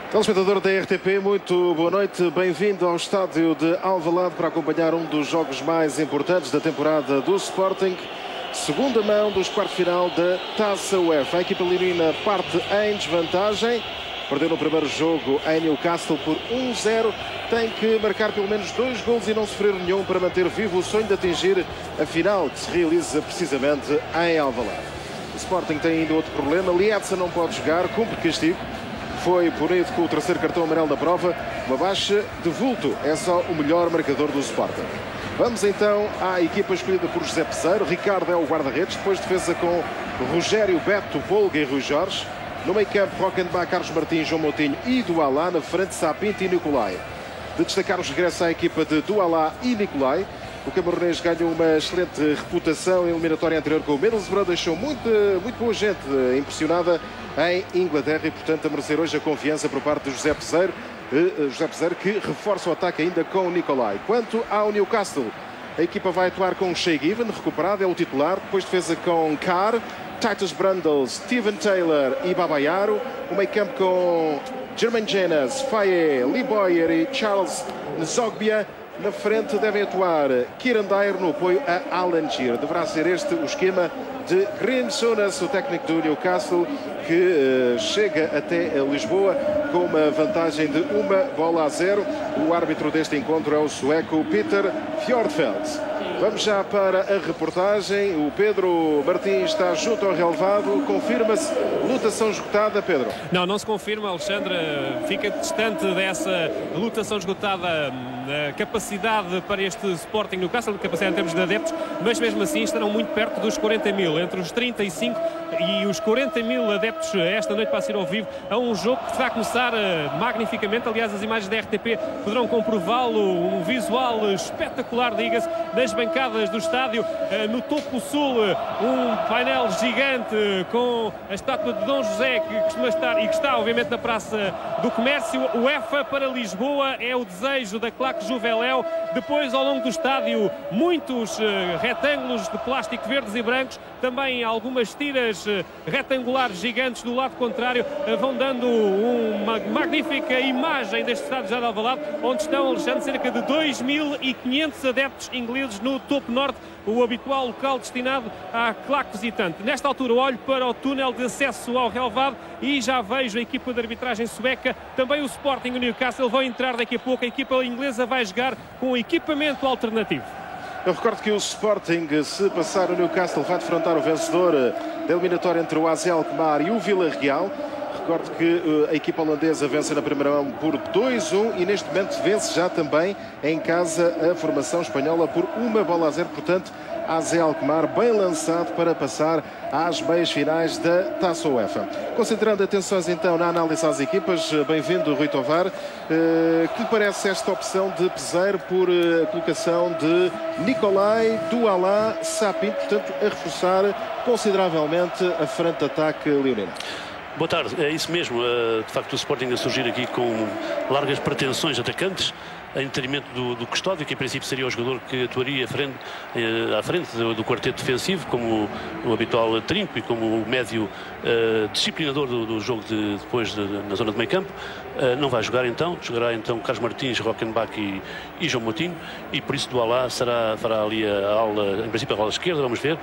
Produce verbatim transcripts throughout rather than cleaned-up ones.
Telespectador da R T P, muito boa noite. Bem-vindo ao estádio de Alvalade para acompanhar um dos jogos mais importantes da temporada do Sporting. Segunda mão dos quartos de final da Taça UEFA. A equipa leonina parte em desvantagem. Perdeu no primeiro jogo em Newcastle por um zero. Tem que marcar pelo menos dois gols e não sofrer nenhum para manter vivo o sonho de atingir a final, que se realiza precisamente em Alvalade. O Sporting tem ainda outro problema. Lietza não pode jogar, cumpre castigo. Foi punido com o terceiro cartão amarelo da prova. Uma baixa de vulto. É só o melhor marcador do Sporting. Vamos então à equipa escolhida por José Peseiro. Ricardo é o guarda-redes. Depois defesa com Rogério, Beto, Polga e Rui Jorge. No meio-campo, Rockenbach, Carlos Martins, João Moutinho e Douala. Na frente, Sapinto e Nicolai. De destacar os regressos à equipa de Douala e Nicolai. O camerunês ganhou uma excelente reputação em eliminatória anterior com o Middlesbrough. Deixou muito, muito boa gente impressionada em Inglaterra e, portanto, a merecer hoje a confiança por parte de José Peseiro. José Peseiro que reforça o ataque ainda com o Nicolai. Quanto ao Newcastle, a equipa vai atuar com Shay Given, recuperado, é o titular. Depois defesa com Carr, Titus Brundle, Steven Taylor e Babayaro. O meio-campo com Jermaine Jenas, Faye, Lee Boyer e Charles Nzogbia. Na frente devem atuar Kieran Dyer no apoio a Alan Shearer. Deverá ser este o esquema de Graham Souness, o técnico do Newcastle, que uh, chega até a Lisboa com uma vantagem de uma bola a zero. O árbitro deste encontro é o sueco Peter Fjordfeldt. Vamos já para a reportagem. O Pedro Martins está junto ao relevado. Confirma-se lutação esgotada, Pedro? Não, não se confirma, Alexandre. Fica distante dessa lutação esgotada a capacidade para este Sporting Newcastle, capacidade em termos de adeptos, mas mesmo assim estarão muito perto dos quarenta mil, entre os trinta e cinco e os quarenta mil adeptos esta noite para assistir ao vivo a um jogo que vai começar magnificamente. Aliás, as imagens da R T P poderão comprová-lo, um visual espetacular, diga-se, nas bancadas do estádio, no topo sul, um painel gigante com a estátua de Dom José que costuma estar e que está obviamente na Praça do Comércio. O UEFA para Lisboa é o desejo da claque Juveléu. Depois, ao longo do estádio, muitos uh, retângulos de plástico verdes e brancos, também algumas tiras uh, retangulares gigantes do lado contrário, uh, vão dando uma magnífica imagem deste estádio já de Alvalade, onde estão, Alexandre, cerca de dois mil e quinhentos adeptos ingleses no topo norte, o habitual local destinado à claque visitante. Nesta altura olho para o túnel de acesso ao relevado e já vejo a equipa de arbitragem sueca, também o Sporting e o Newcastle vão entrar daqui a pouco. A equipa inglesa vai jogar com equipamento alternativo. Eu recordo que o Sporting, se passar o Newcastle, vai defrontar o vencedor da eliminatória entre o A Z Alkmaar e o Villarreal. Recordo que a equipa holandesa vence na primeira mão por dois a um e neste momento vence já também em casa a formação espanhola por uma bola a zero. Portanto, A Z Alkmaar bem lançado para passar às meias finais da Taça UEFA. Concentrando atenções então na análise às equipas, bem-vindo Rui Tovar. Uh, que lhe parece esta opção de Peseiro por uh, colocação de Nicolai, Douala, Sapinto, portanto a reforçar consideravelmente a frente de ataque leonina? Boa tarde, é isso mesmo. De facto, o Sporting a surgir aqui com largas pretensões atacantes, em detrimento do, do Custódio, que em princípio seria o jogador que atuaria à frente, à frente do, do quarteto defensivo, como o, o habitual trinco e como o médio uh, disciplinador do, do jogo de, depois de, na zona de meio campo. Uh, não vai jogar então, jogará então Carlos Martins, Rockenbach e, e João Moutinho, e por isso Douala será, fará ali a ala, em princípio a ala esquerda, vamos ver, uh,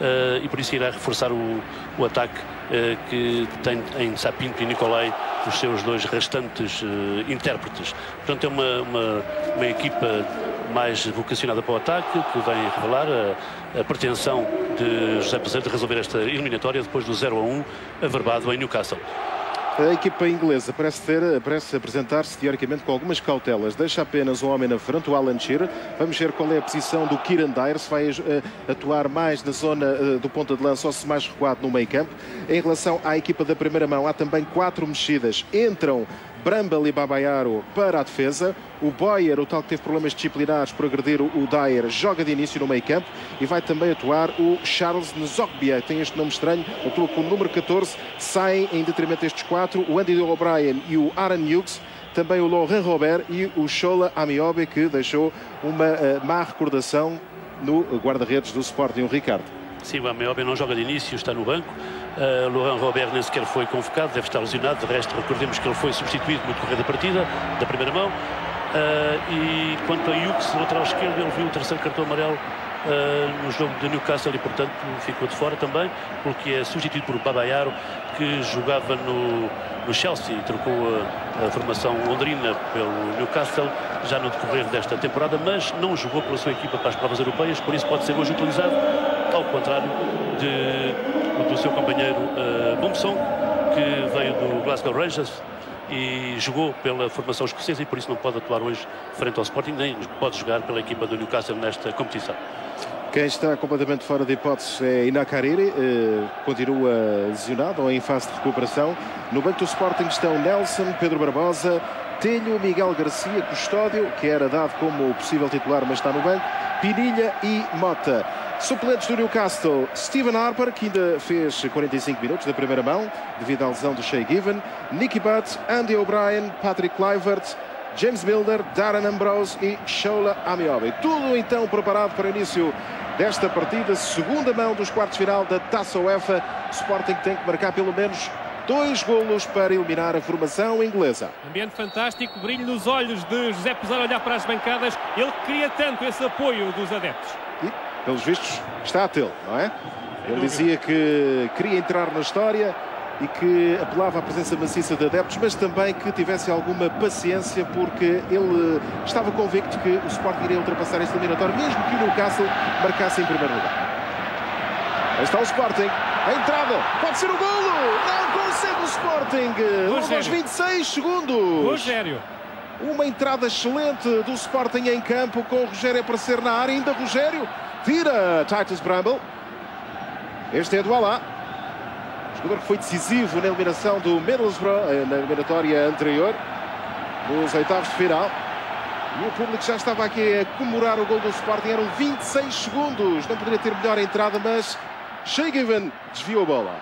e por isso irá reforçar o, o ataque uh, que tem em Sapinto e Nicolai os seus dois restantes uh, intérpretes. Portanto, é uma, uma, uma equipa mais vocacionada para o ataque, que vem revelar a, a pretensão de José Peseiro de resolver esta eliminatória depois do zero a um averbado em Newcastle. A equipa inglesa parece, ter, parece apresentar-se teoricamente com algumas cautelas. Deixa apenas um homem na frente, o Alan Shearer. Vamos ver qual é a posição do Kieran Dyer, se vai uh, atuar mais na zona uh, do ponta de lança ou se mais recuado no meio campo. Em relação à equipa da primeira mão, há também quatro mexidas. Entram Brundle e Babayaro para a defesa. O Boyer, o tal que teve problemas disciplinares por agredir o Dyer, joga de início no meio campo e vai também atuar o Charles Nzogbia, tem este nome estranho, atua com o número catorze, saem em detrimento destes quatro, o Andy O'Brien e o Aaron Hughes, também o Laurent Robert e o Shola Amiobi, que deixou uma uh, má recordação no guarda-redes do Sporting, o Ricardo. Sim, o Ameobi não joga de início, está no banco. Uh, Laurent Robert nem sequer foi convocado, deve estar lesionado. De resto, recordemos que ele foi substituído no decorrer da partida, da primeira mão. Uh, e quanto a Hughes, lateral esquerdo, ele viu o terceiro cartão amarelo uh, no jogo de Newcastle e, portanto, ficou de fora também, porque é substituído por Babayaro, que jogava no, no Chelsea e trocou a, a formação londrina pelo Newcastle já no decorrer desta temporada, mas não jogou pela sua equipa para as provas europeias, por isso pode ser hoje utilizado, ao contrário de, do seu companheiro uh, Bumsong, que veio do Glasgow Rangers e jogou pela formação escocesa e por isso não pode atuar hoje frente ao Sporting, nem pode jogar pela equipa do Newcastle nesta competição. Quem está completamente fora de hipóteses é Ina Cariri, eh, continua lesionado ou em fase de recuperação. No banco do Sporting estão Nelson, Pedro Barbosa, Telho, Miguel Garcia, Custódio, que era dado como possível titular, mas está no banco, Pinilha e Mota. Suplentes do Newcastle, Stephen Harper, que ainda fez quarenta e cinco minutos da primeira mão, devido à lesão do Shay Given, Nicky Butt, Andy O'Brien, Patrick Kluivert, James Milner, Darren Ambrose e Shola Ameobi. Tudo então preparado para o início desta partida, segunda mão dos quartos de final da Taça UEFA. O Sporting tem que marcar pelo menos dois golos para eliminar a formação inglesa. Ambiente fantástico, brilho nos olhos de José Peseiro a olhar para as bancadas. Ele queria tanto esse apoio dos adeptos. E, pelos vistos, está a tê-lo, não é? Ele dizia que queria entrar na história e que apelava à presença maciça de adeptos, mas também que tivesse alguma paciência, porque ele estava convicto que o Sporting iria ultrapassar este eliminatório, mesmo que o Newcastle marcasse em primeiro lugar. Aí está o Sporting, a entrada, pode ser o golo, não consegue o Sporting, logo aos vinte e seis segundos. Rogério. Uma entrada excelente do Sporting em campo, com o Rogério a aparecer na área, ainda Rogério, tira Titus Bramble. Este é do Alá. Jogador que foi decisivo na eliminação do Middlesbrough, na eliminatória anterior, nos oitavos de final. E o público já estava aqui a comemorar o gol do Sporting. Eram vinte e seis segundos. Não poderia ter melhor entrada, mas Shay Given desviou a bola.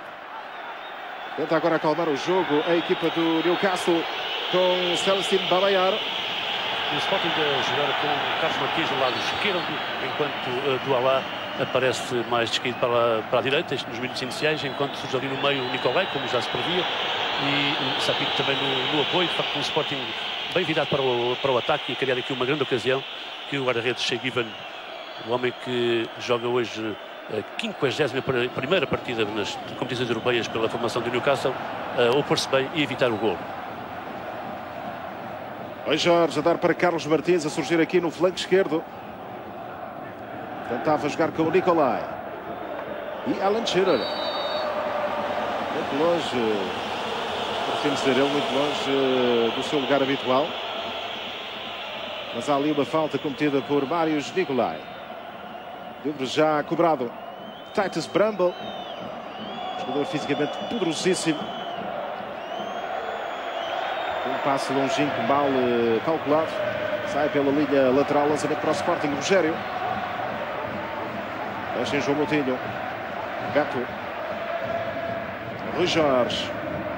Tenta agora acalmar o jogo a equipa do Newcastle com Celestine Babayaro. E o Sporting a jogar com o Carlos Martins do lado esquerdo, enquanto uh, Douala aparece mais descaído para, para a direita, isto nos minutos iniciais, enquanto surge ali no meio o Nicolai, como já se previa, e o Sapito também no, no apoio. De facto, um Sporting bem virado para o, para o ataque e criar aqui uma grande ocasião que o guarda-redes Shay Given, o homem que joga hoje a quinquagésima primeira partida nas competições europeias pela formação do Newcastle, uh, opor-se bem e evitar o gol. Oi Jorge, a dar para Carlos Martins, a surgir aqui no flanco esquerdo. Tentava jogar com o Nicolai. E Alan Shearer. Muito longe, podemos dizer ele, muito longe do seu lugar habitual. Mas há ali uma falta cometida por Marius Nicolai. Livre já cobrado. Titus Bramble. Jogador fisicamente poderosíssimo. Um passe longínquo mal uh, calculado. Sai pela linha lateral, lançamento para o Sporting. Rogério. Deixa em João Moutinho. Beto. Rui Jorge.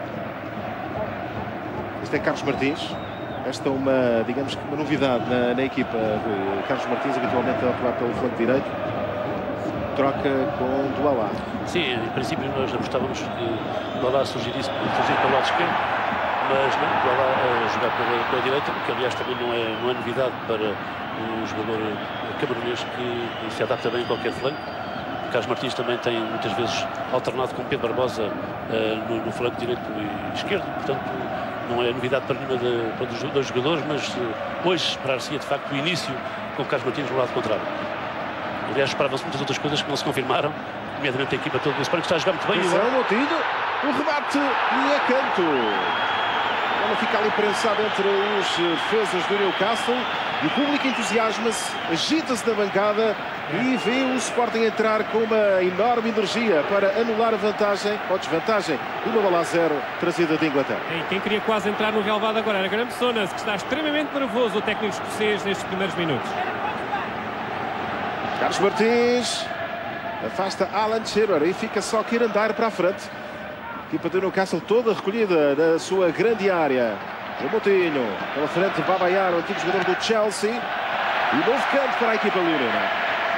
Este é Carlos Martins. Esta é uma, digamos que uma novidade na, na equipa. Rui. Carlos Martins habitualmente a atuar pelo flanco direito. Troca com Douala. Sim, em princípio nós apostávamos que Douala surgisse, surgisse pelo lado esquerdo, mas não, Douala a jogar pela, pela direita, que aliás também não é, não é novidade para o jogador camerunês que se adapta bem a qualquer flanco. Carlos Martins também tem muitas vezes alternado com Pedro Barbosa uh, no, no flanco direito e esquerdo, portanto não é novidade para nenhuma de, para os dois jogadores, mas uh, hoje esperar-se-ia de facto o início com Carlos Martins no lado contrário. Aliás, esperavam-se muitas outras coisas que não se confirmaram, nomeadamente a equipa toda do Sporting, que está a jogar muito bem. João Moutinho, o rebate e é canto. Ela fica ali prensada entre os defesas do Newcastle e o público entusiasma-se, agita-se na bancada e vê o Sporting entrar com uma enorme energia para anular a vantagem ou desvantagem de uma bola a zero trazida de Inglaterra. E quem queria quase entrar no relevado agora era Graham Souness, que está extremamente nervoso, o técnico escocês, nestes primeiros minutos. Carlos Martins afasta Alan Shearer e fica só Kieran Dyer para a frente. A equipa do Newcastle toda recolhida na sua grande área. João Moutinho pela frente, Babayaro, antigo jogador do Chelsea. E novo canto para a equipa leonina.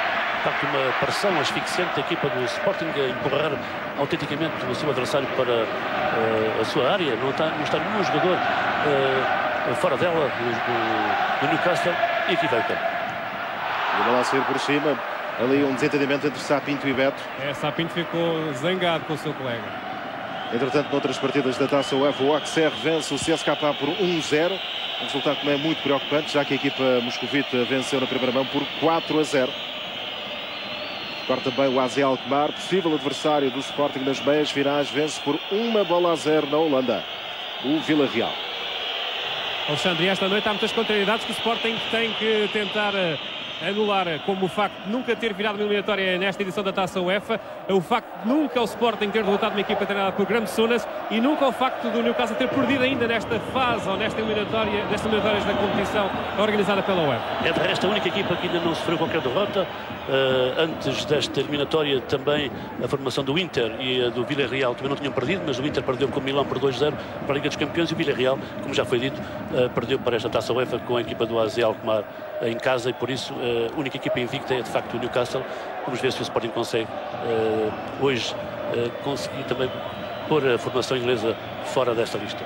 de facto uma pressão asfixiante da equipa do Sporting a empurrar autenticamente o seu adversário para uh, a sua área. Não está, não está nenhum jogador uh, fora dela do, do, do Newcastle, e aqui vai o campo. E a bola a sair por cima, ali um desentendimento entre Sapinto e Beto. É, Sapinto ficou zangado com o seu colega. Entretanto, noutras partidas da Taça UEFA, o Auxerre vence o C S K A por um zero. Um resultado também muito preocupante, já que a equipa moscovita venceu na primeira mão por quatro a zero. Agora também o A Z Alkmaar, possível adversário do Sporting nas meias finais, vence por uma bola a zero na Holanda, o Vila Real. Alexandre, esta noite há muitas contrariedades que o Sporting tem que tentar anular, como o facto de nunca ter virado uma eliminatória nesta edição da Taça UEFA, o facto de nunca o Sporting ter derrotado uma equipa treinada por Graham Souness, e nunca o facto do Newcastle ter perdido ainda nesta fase, ou nesta eliminatória, nestas eliminatórias da competição organizada pela UEFA. É de resto a única equipa que ainda não sofreu qualquer derrota. Uh, antes desta eliminatória também a formação do Inter e a do Villarreal também não tinham perdido, mas o Inter perdeu com o Milão por dois a zero para a Liga dos Campeões, e o Villarreal, como já foi dito, uh, perdeu para esta Taça UEFA com a equipa do A Z Alkmaar uh, em casa, e por isso uh, a única equipa invicta é de facto o Newcastle. Vamos ver se o Sporting consegue uh, hoje uh, conseguir também pôr a formação inglesa fora desta lista.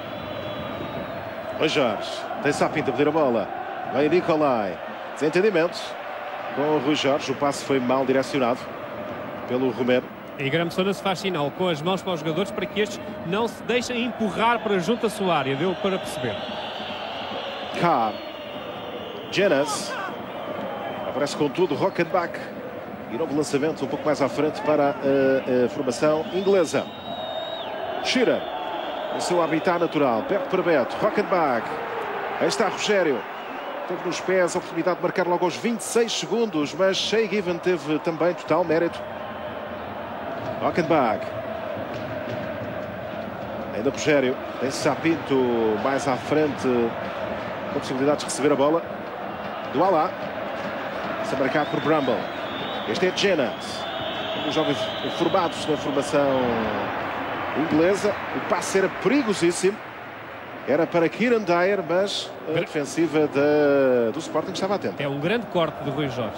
O Jorge tem Sapinto a pedir a bola, vem Nicolai, desentendimento com o Rui Jorge, o passe foi mal direcionado pelo Romero. E Graham Souness faz sinal com as mãos para os jogadores para que estes não se deixem empurrar para junto da sua área, deu para perceber. Carr, Jenas, aparece com tudo Rockenbach, e novo lançamento um pouco mais à frente para a, a formação inglesa. Shearer, o seu habitat natural, perto para Beto, Rockenbach, aí está Rogério. Teve nos pés a oportunidade de marcar logo aos vinte e seis segundos, mas Shay Given teve também total mérito. Rockenbach. Ainda Rogério. Tem Sapinto mais à frente, com possibilidades de receber a bola. Do Alá. Se marcado por Bramble. Este é Jenas. Os jovens formados na formação inglesa. O passe era perigosíssimo. Era para Kieran Dyer, mas a defensiva da, do Sporting estava atenta. É um grande corte de Rui Jorge.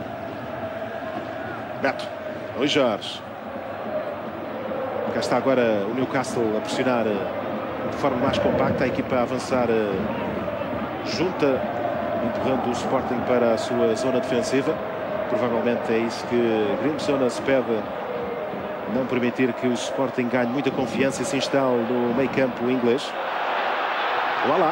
Beto, Rui Jorge. Cá está agora o Newcastle a pressionar de forma mais compacta, a equipa a avançar junta, empurrando o Sporting para a sua zona defensiva. Provavelmente é isso que Graham Souness pede, não permitir que o Sporting ganhe muita confiança e se instale no meio campo inglês. Lá lá.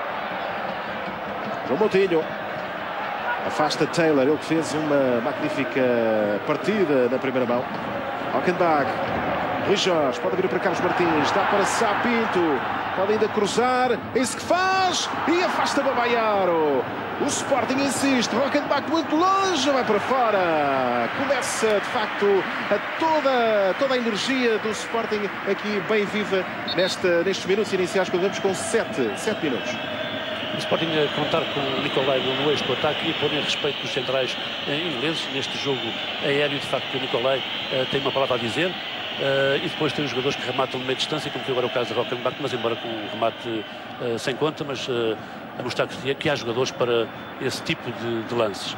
João Moutinho. Afasta Taylor, ele que fez uma magnífica partida na primeira mão. Rockenbach. Rui Jorge, pode vir para Carlos Martins, dá para Sapinto, pode ainda cruzar, é isso que faz, e afasta Babayaro. O Sporting insiste, Rockenbach muito longe, vai para fora. Começa de facto a toda, toda a energia do Sporting aqui bem viva nesta, nestes minutos iniciais, quando vamos com sete minutos. O Sporting a contar com o Nicolai no eixo do ataque e pôr em respeito dos centrais ingleses neste jogo aéreo. De facto, o Nicolai uh, tem uma palavra a dizer. Uh, e depois tem os jogadores que rematam de meia distância, como foi agora o caso de Rockenbach, mas embora com um remate uh, sem conta, mas uh, a mostrar que, que há jogadores para esse tipo de, de lances.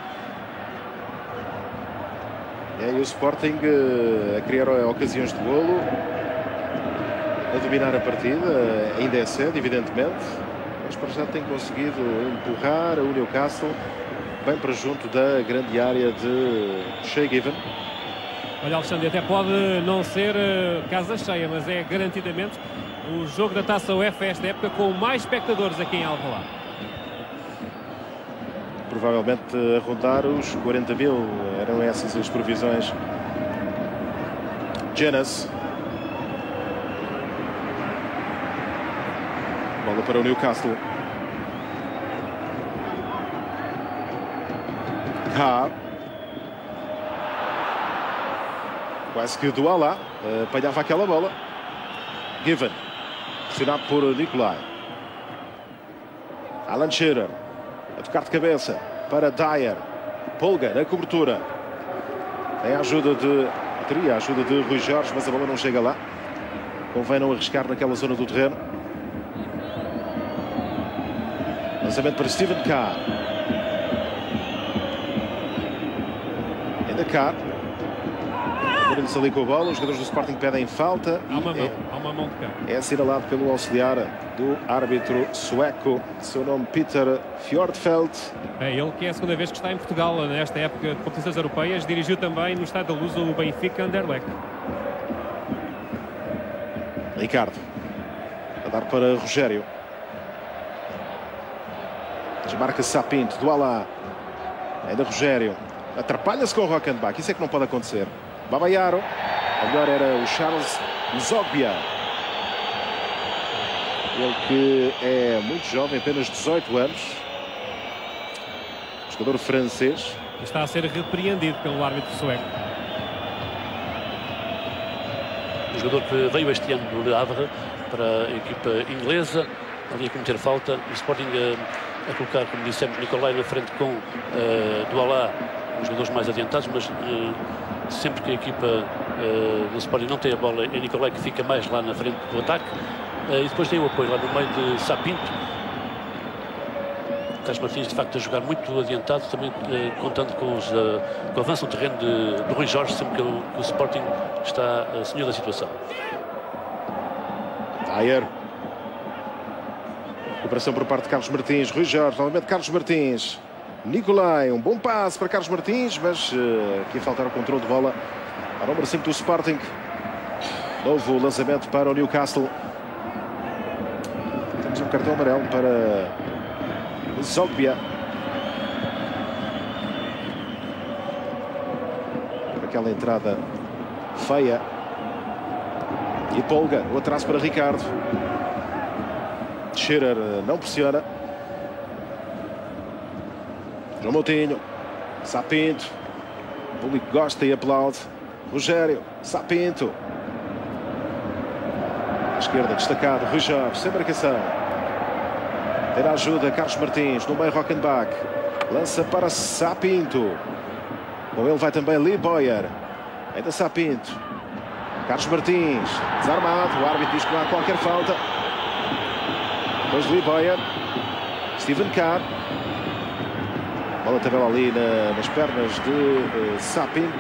É, e o Sporting uh, a criar ocasiões de golo, a dominar a partida, ainda é cedo, evidentemente, mas para já tem conseguido empurrar o Newcastle bem para junto da grande área de Shay Given. Olha, Alexandre, até pode não ser uh, casa cheia, mas é garantidamente o jogo da Taça UEFA esta época com mais espectadores aqui em Alvalade. Provavelmente a rondar os quarenta mil, eram essas as previsões. Jenas. Bola para o Newcastle. Carr. Quase que o Douala apanhava aquela bola. Given. Pressionado por Nicolai. Alan Shearer. A tocar de cabeça para Dyer. Polga na cobertura. Tem a ajuda de... Teria a ajuda de Rui Jorge, mas a bola não chega lá. Convém não arriscar naquela zona do terreno. Lançamento para Steven Carr. Ainda cá. Agora-lhes ali com a bola. Os jogadores do Sporting pedem falta. Há uma mão, é, há uma mão de cá. é assinalado pelo auxiliar do árbitro sueco. Seu nome Peter Fjordfeld. É ele que é a segunda vez que está em Portugal nesta época de competições europeias. Dirigiu também no Estádio da Luz o Benfica Anderlecht. Ricardo. A dar para Rogério. Desmarca Sapinto. Do Alá. Ainda Rogério. Atrapalha-se com o Rockenbach. Isso é que não pode acontecer. Babayaro. A melhor era o Charles Zogbia. Ele que é muito jovem, apenas dezoito anos. Jogador francês. Está a ser repreendido pelo árbitro sueco. O jogador que veio este ano do Le Havre para a equipa inglesa. Ali a cometer falta. O Sporting a, a colocar, como dissemos, Nicolai na frente com uh, Douala, os jogadores mais adiantados, mas uh, sempre que a equipa uh, do Sporting não tem a bola, é Nicolai que fica mais lá na frente do ataque. Uh, e depois tem o apoio lá no meio de Sapinto. Carlos Martins, de facto, a jogar muito adiantado, também uh, contando com, os, uh, com o avanço no terreno de, de Rui Jorge, sempre que o, que o Sporting está uh, senhor da situação. Dyer. Recuperação por parte de Carlos Martins. Rui Jorge, novamente Carlos Martins. Nicolai, um bom passe para Carlos Martins, mas uh, aqui faltar o controle de bola ao número cinco do Sporting. Novo lançamento para o Newcastle. Temos um cartão amarelo para Zogbia. Por aquela entrada feia. E Polga, o atraso para Ricardo. Scherer não pressiona. João Moutinho. Sapinto. O público gosta e aplaude. Rogério. Sapinto. À esquerda, destacado. Rui Jorge, sem marcação. Terá ajuda Carlos Martins. No meio, Rockenbach. Lança para Sapinto. Com ele vai também Lee Boyer. Ainda Sapinto. Carlos Martins. Desarmado. O árbitro diz que não há qualquer falta. Depois Lee Boyer. Steven Carr. Bola tabela ali na, nas pernas de uh, Sapinto.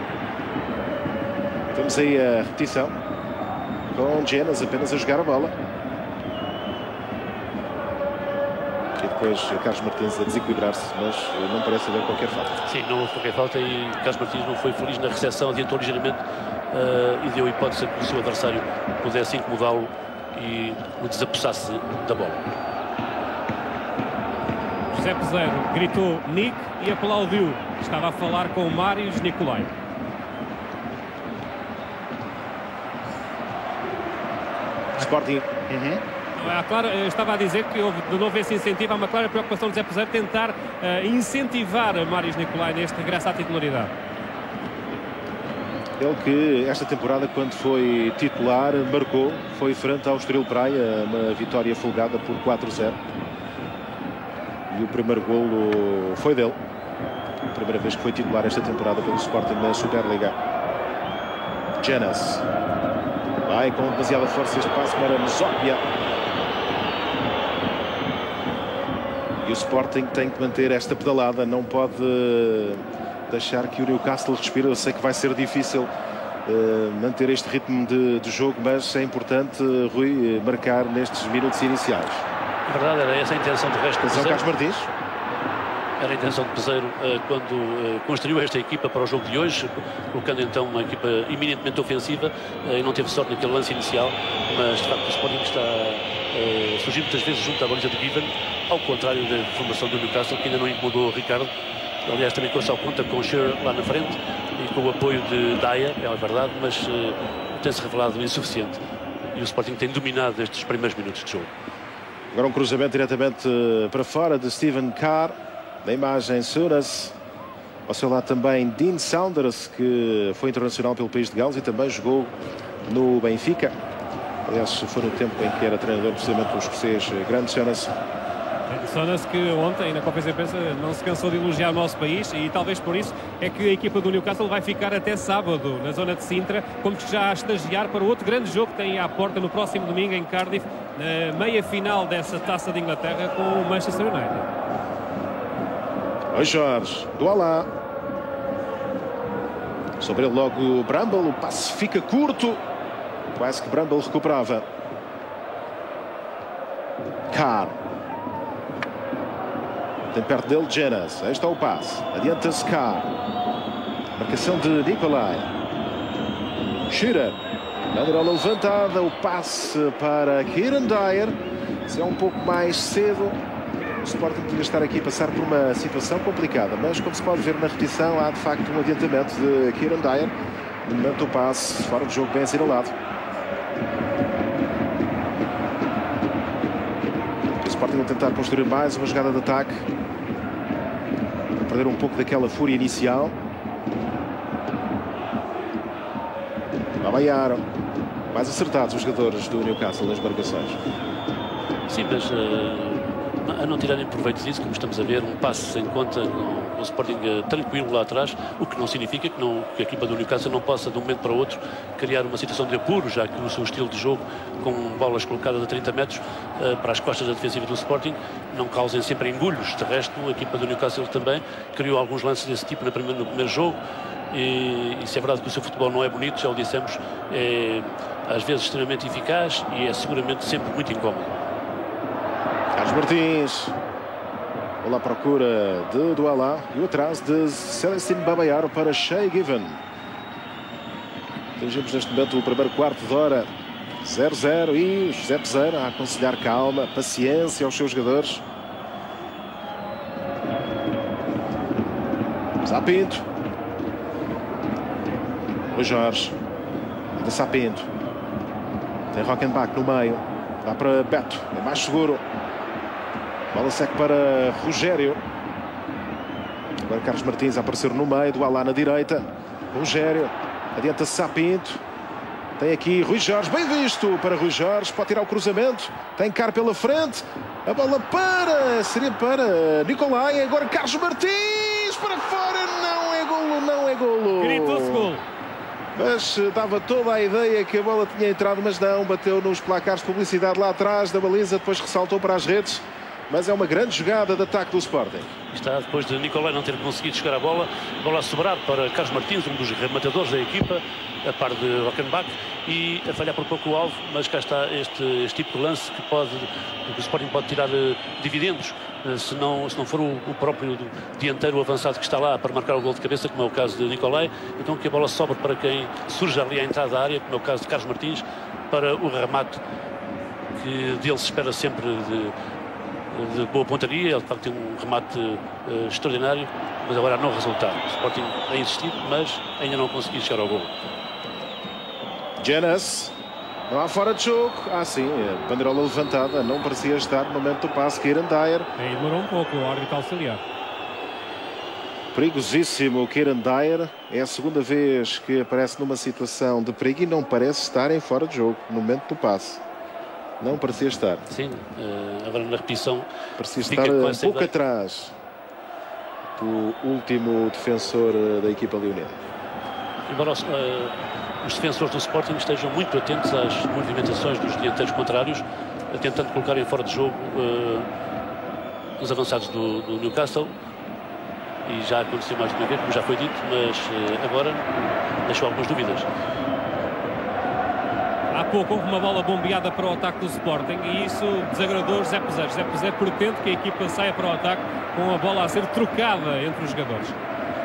Temos aí a repetição. Com Jenas apenas a jogar a bola. E depois Carlos Martins a desequilibrar-se, mas não parece haver qualquer falta. Sim, não houve qualquer falta e Carlos Martins não foi feliz na recepção, adiantou ligeiramente uh, e deu a hipótese que o seu adversário pudesse incomodá-lo e o desapossasse da bola. José Peseiro gritou Nick e aplaudiu. Estava a falar com o Marius Nicolai. Sporting. Uhum. Há, claro, eu estava a dizer que houve de novo esse incentivo. Há uma clara preocupação de José Peseiro tentar uh, incentivar Marius Nicolai neste regresso à titularidade. Ele que esta temporada, quando foi titular, marcou, foi frente ao Estoril Praia, uma vitória folgada por quatro a zero. E o primeiro golo foi dele. A primeira vez que foi titular esta temporada pelo Sporting na Superliga. Jenas. Vai com demasiada força este passo para Zogbia. E o Sporting tem que manter esta pedalada. Não pode deixar que o Newcastle respire. Eu sei que vai ser difícil uh, manter este ritmo de, de jogo, mas é importante, uh, Rui, marcar nestes minutos iniciais. Na verdade, era essa a intenção de resto. Atenção, Carlos Martins. Era a intenção de Peseiro uh, quando uh, construiu esta equipa para o jogo de hoje, colocando então uma equipa eminentemente ofensiva uh, e não teve sorte naquele lance inicial, mas de facto o Sporting está uh, surgindo muitas vezes junto à baliza de Given, ao contrário da formação do Newcastle, que ainda não incomodou o Ricardo. Aliás, também com a conta com o Scherer lá na frente e com o apoio de Dyer, é verdade, mas uh, tem-se revelado insuficiente e o Sporting tem dominado estes primeiros minutos de jogo. Agora um cruzamento diretamente para fora de Steven Carr. Na imagem, Suras. Ao seu lado também Dean Saunders, que foi internacional pelo país de Gales e também jogou no Benfica. Aliás, foi no tempo em que era treinador precisamente do escocês Grant Souness. Souness que ontem na conferência de imprensa não se cansou de elogiar o nosso país e talvez por isso é que a equipa do Newcastle vai ficar até sábado na zona de Sintra, como que já a estagiar para o outro grande jogo que tem à porta no próximo domingo em Cardiff, na meia final dessa Taça de Inglaterra com o Manchester United. Oi Jorge, do Alá. Sobre ele logo o Bramble, o passe fica curto. Quase que Bramble recuperava. Carr. Tem perto dele Jenas. Aí está o passe. Adianta-se Carr. Marcação de Nicolai. Shearer. Banderola levantada. O passe para Kieran Dyer. Se é um pouco mais cedo, o Sporting podia estar aqui a passar por uma situação complicada. Mas, como se pode ver na repetição, há de facto um adiantamento de Kieran Dyer. No momento o passe fora de jogo bem assinalado. O Sporting a tentar construir mais uma jogada de ataque. A perder um pouco daquela fúria inicial. Babayaro. Mais acertados os jogadores do Newcastle nas marcações. Sim, mas uh, a não tirarem proveito disso, como estamos a ver, um passe sem conta no, no Sporting uh, tranquilo lá atrás, o que não significa que, não, que a equipa do Newcastle não possa, de um momento para o outro, criar uma situação de apuro, já que o seu estilo de jogo, com bolas colocadas a trinta metros uh, para as costas da defensiva do Sporting, não causem sempre engulhos. De resto, a equipa do Newcastle também criou alguns lances desse tipo no primeiro, no primeiro jogo. E, e se é verdade que o seu futebol não é bonito, já o dissemos, é às vezes extremamente eficaz e é seguramente sempre muito incómodo. Carlos Martins. Olá à procura de Douala e o atraso de Celestine Babayaro para Shay Given. Atingimos neste momento o primeiro quarto de hora. zero zero e José Peseiro a aconselhar calma, paciência aos seus jogadores. Sapinto. O Jorge. De Sapinto. Tem Rockenbach no meio. Dá para Beto. É mais seguro. Bola seca para Rogério. Agora Carlos Martins a aparecer no meio. Do Alá na direita. Rogério. Adianta Sapinto. Tem aqui Rui Jorge. Bem visto para Rui Jorge. Pode tirar o cruzamento. Tem Carr pela frente. A bola para. Seria para Nicolai. Agora Carlos Martins. Para fora. Não é golo. Não é golo. Gritou-se golo. Mas dava toda a ideia que a bola tinha entrado, mas não, bateu nos placares de publicidade lá atrás da baliza, depois ressaltou para as redes. Mas é uma grande jogada de ataque do Sporting. Está depois de Nicolai não ter conseguido chegar à bola, bola a sobrar para Carlos Martins, um dos rematadores da equipa, a par de Rockenbach, e a falhar por pouco o alvo, mas cá está este, este tipo de lance que, pode, que o Sporting pode tirar uh, dividendos, uh, se, não, se não for o, o próprio dianteiro avançado que está lá para marcar o gol de cabeça, como é o caso de Nicolai. Então que a bola sobre para quem surge ali à entrada da área, como é o caso de Carlos Martins, para o remate que dele se espera sempre de, de boa pontaria. Ele de facto tem um remate uh, extraordinário, mas agora não resultado. O Sporting a insistir, mas ainda não conseguiu chegar ao gol. Jenas. Não há fora de jogo. Ah, sim, a banderola levantada. Não parecia estar no momento do passe. Kieran Dyer. Aí demorou um pouco o árbitro auxiliar. Perigosíssimo o Kieran Dyer. É a segunda vez que aparece numa situação de perigo e não parece estar em fora de jogo no momento do passe. Não parecia estar. Sim, agora na repetição parecia estar um pouco ideia. atrás do último defensor da equipa leonina. Embora uh, os defensores do Sporting estejam muito atentos às movimentações dos dianteiros contrários, tentando colocar em fora de jogo uh, os avançados do, do Newcastle, e já aconteceu mais de uma vez, como já foi dito, mas uh, agora deixou algumas dúvidas. Há pouco houve uma bola bombeada para o ataque do Sporting e isso desagradou José Peseiro. José Peseiro pretende que a equipa saia para o ataque com a bola a ser trocada entre os jogadores.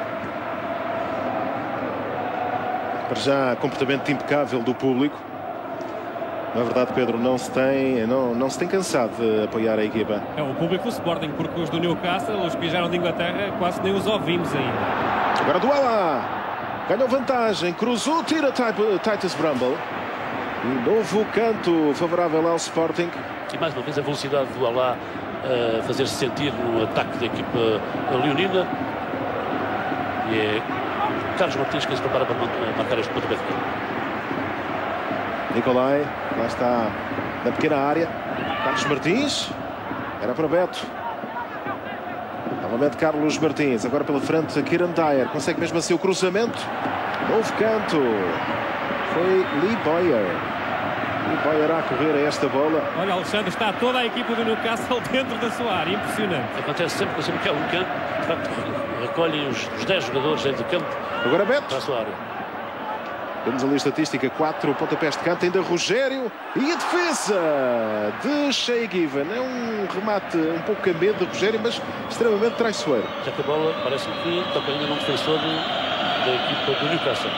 Para já, comportamento impecável do público. Na verdade, Pedro, não se tem, não, não se tem cansado de apoiar a equipa. É o público do Sporting, porque os do Newcastle, os que viajaram de Inglaterra, quase nem os ouvimos ainda. Agora do Alá. Ganhou vantagem, cruzou, tira Titus Bramble. E novo canto favorável ao Sporting. E mais uma vez a velocidade do Alá a fazer-se sentir no ataque da equipa leonina. E é Carlos Martins quem se prepara para marcar este pontapé de gol. Nicolai, lá está na pequena área. Carlos Martins, era para Beto. Novamente Carlos Martins, agora pela frente Kieran Dyer. Consegue mesmo assim o cruzamento. Novo canto. Foi Lee Bowyer. E Boyer a correr a esta bola. Olha, Alexandre, está toda a equipa do Newcastle dentro da sua área. Impressionante. Acontece sempre, sempre que há um canto, de facto, recolhem os, os dez jogadores dentro do campo. Agora Beto. Para a sua área. Temos ali a estatística, quatro pontapés de canto, ainda Rogério. E a defesa de Shay Given. É um remate um pouco a medo de Rogério, mas extremamente traiçoeiro. Já que a bola parece que toca ainda num defensor da equipa do Newcastle.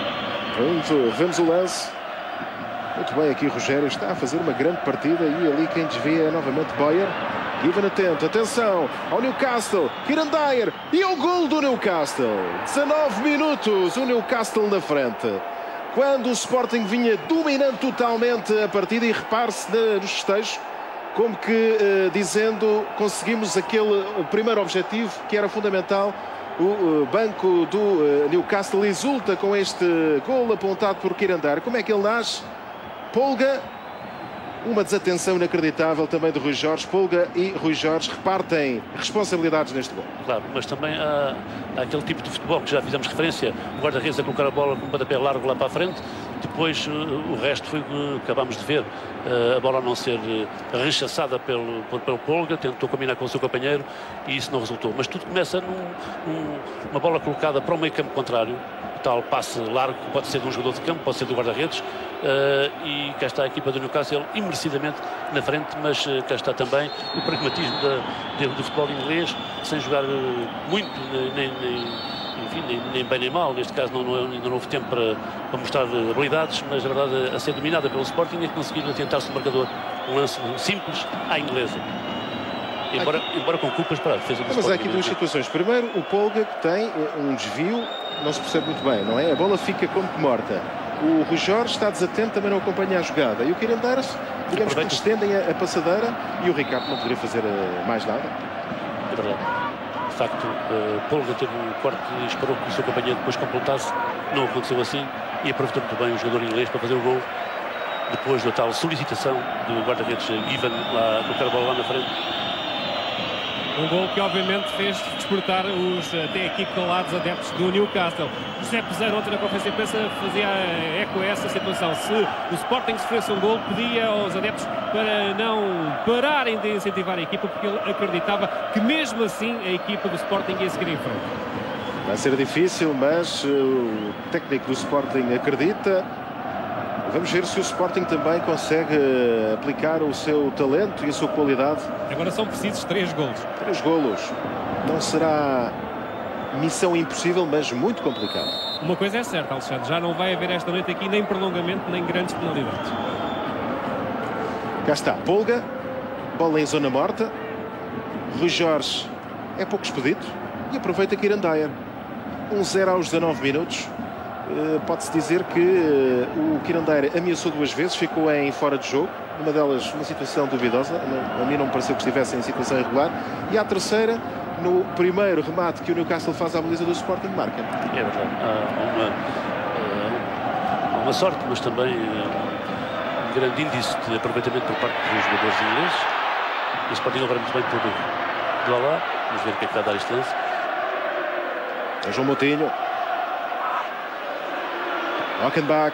Pronto, vemos o lance. Muito bem aqui Rogério, está a fazer uma grande partida e ali quem desvia é novamente Boyer. Given atento, atenção ao Newcastle, Kieran Dyer e ao gol do Newcastle. dezanove minutos, o Newcastle na frente. Quando o Sporting vinha dominando totalmente a partida e repare-se nos festejos, como que uh, dizendo, conseguimos aquele primeiro objetivo que era fundamental. O uh, banco do uh, Newcastle exulta com este gol apontado por Kieran Dyer. Como é que ele nasce? Polga. Uma desatenção inacreditável também de Rui Jorge. Polga e Rui Jorge repartem responsabilidades neste gol. Claro, mas também há, há aquele tipo de futebol que já fizemos referência, o guarda-redes a colocar a bola com um pontapé largo lá para a frente, depois uh, o resto foi o que acabámos de ver, uh, a bola a não ser uh, rechaçada pelo, pelo Polga, tentou combinar com o seu companheiro e isso não resultou. Mas tudo começa num, num, uma bola colocada para o meio campo contrário, tal passe largo, pode ser de um jogador de campo, pode ser do guarda-redes, uh, e cá está a equipa do Newcastle imerecidamente na frente, mas uh, cá está também o pragmatismo da, de, do futebol inglês, sem jogar uh, muito, nem, nem, enfim, nem, nem bem nem mal. Neste caso não, não, ainda não houve tempo para, para mostrar habilidades, mas a verdade a ser dominada pelo Sporting e conseguir tentar-se o marcador, um lance simples à inglesa. Embora, embora com culpas para a defesa do Mas Sporting. há aqui duas situações. Primeiro, o Polga que tem um desvio, não se percebe muito bem, não é? A bola fica como que morta. O Rui Jorge está desatento, também não acompanha a jogada. E o Kieran Dyer, digamos que estendem a, a passadeira e o Ricardo não poderia fazer uh, mais nada. É verdade. De facto, uh, Polga teve um corte e esperou que o seu companheiro depois completasse. Não aconteceu assim e aproveitou muito bem o jogador inglês para fazer o gol. Depois da tal solicitação do guarda-redes Given, lá, colocar a bola lá na frente. Um gol que obviamente fez despertar os até aqui calados adeptos do Newcastle. José Peseiro ontem na conferência de imprensa fazia eco a essa situação. Se o Sporting sofresse um gol, pedia aos adeptos para não pararem de incentivar a equipa, porque ele acreditava que mesmo assim a equipa do Sporting ia seguir em frente. Vai ser difícil, mas o técnico do Sporting acredita. Vamos ver se o Sporting também consegue aplicar o seu talento e a sua qualidade. Agora são precisos três golos. Três golos. Não será missão impossível, mas muito complicada. Uma coisa é certa, Alexandre, já não vai haver esta noite aqui nem prolongamento, nem grandes penalidades. Cá está, Polga, bola em zona morta. Rui Jorge é pouco expedito e aproveita Kieran Dyer. um zero aos dezanove minutos. Uh, Pode-se dizer que uh, o Kieran Dyer ameaçou duas vezes, ficou em fora de jogo, uma delas uma situação duvidosa, não, a mim não me pareceu que estivesse em situação irregular, e a terceira, no primeiro remate que o Newcastle faz à baliza do Sporting, marca. É verdade, há uma, uma sorte, mas também um grande índice de aproveitamento por parte dos jogadores ingleses. O Sporting agora muito bem por do Alá, vamos ver o que é que vai dar este lance. É João Moutinho. Ockenbach.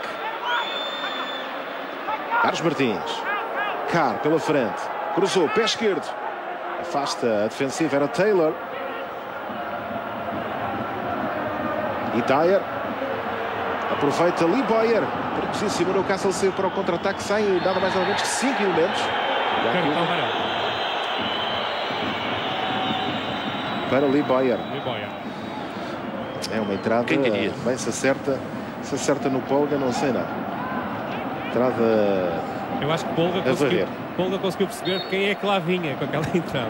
Carlos Martins. Carr pela frente. Cruzou, pé esquerdo. Afasta a defensiva, era Taylor. E Dyer. Aproveita ali Boyer. Perigosíssimo, no Newcastle saiu para o contra-ataque. Saem nada mais nada menos que cinco elementos. Cartão amarelo. Para Lee Boyer. Lee Boyer. É uma entrada. Quem diria? Bem se acerta. Se acerta no Polga, não sei nada. Entrada. Eu acho que Polga conseguiu, Polga conseguiu perceber quem é que lá vinha com aquela entrada.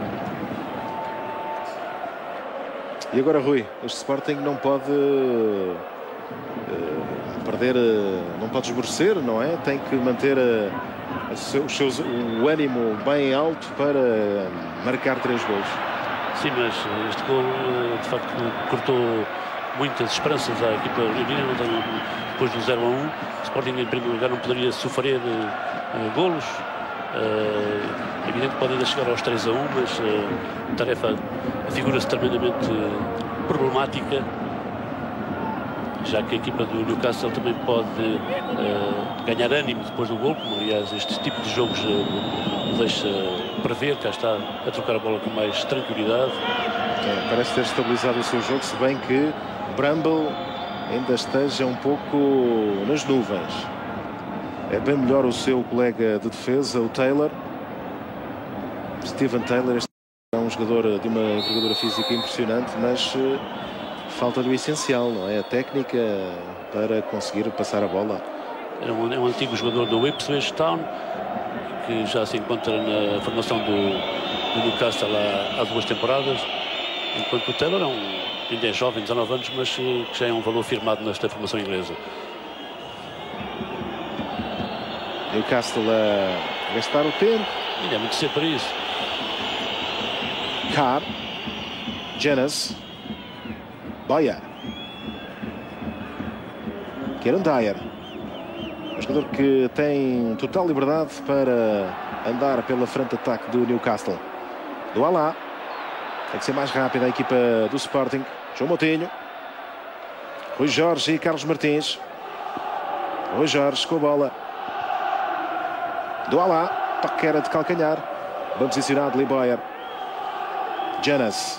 E agora, Rui, este Sporting não pode uh, perder, uh, não pode esmorecer, não é? Tem que manter uh, os seus, o ânimo bem alto para marcar três gols. Sim, mas este gol de facto cortou muitas esperanças à equipa leonina. Depois do zero a um, o Sporting em primeiro lugar não poderia sofrer uh, golos. Uh, evidente que pode ainda chegar aos três a um, mas uh, a tarefa figura-se tremendamente uh, problemática. já que a equipa do Newcastle também pode uh, ganhar ânimo depois do gol, como aliás este tipo de jogos uh, deixa prever. Cá está a trocar a bola com mais tranquilidade. É, parece ter estabilizado o seu jogo, se bem que Bramble ainda esteja um pouco nas nuvens. É bem melhor o seu colega de defesa, o Taylor. Steven Taylor é um jogador de uma envergadura física impressionante, mas uh, falta-lhe o essencial, não é? A técnica para conseguir passar a bola. É um, é um antigo jogador do Ipswich Town, que já se encontra na formação do, do Newcastle há, há duas temporadas, enquanto o Taylor é um, ainda é jovem, dezanove anos, mas uh, que já é um valor firmado nesta formação inglesa. Newcastle a gastar o tempo. Ainda é muito cedo para isso. Carr, Jenas, Boya, Kieran Dyer, um jogador que tem total liberdade para andar pela frente de ataque do Newcastle. Do Alá, tem que ser mais rápida a equipa do Sporting. João Moutinho, Rui Jorge e Carlos Martins. Rui Jorge com a bola. Do Alá, toque era de calcanhar, bem posicionado Lee Boyer. Jenas,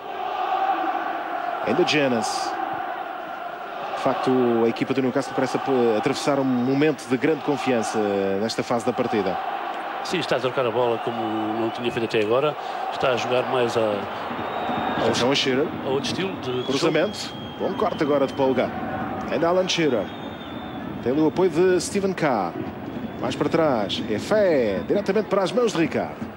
ainda Jenas. De facto, a equipa do Newcastle parece atravessar um momento de grande confiança nesta fase da partida. Sim, está a trocar a bola como não tinha feito até agora. Está a jogar mais a, ao, a, Shearer. a outro estilo de cruzamento. Bom corte agora de Polga. Ainda Alan Shearer. Tem o apoio de Steven Carr. Mais para trás. É fé. Diretamente para as mãos de Ricardo.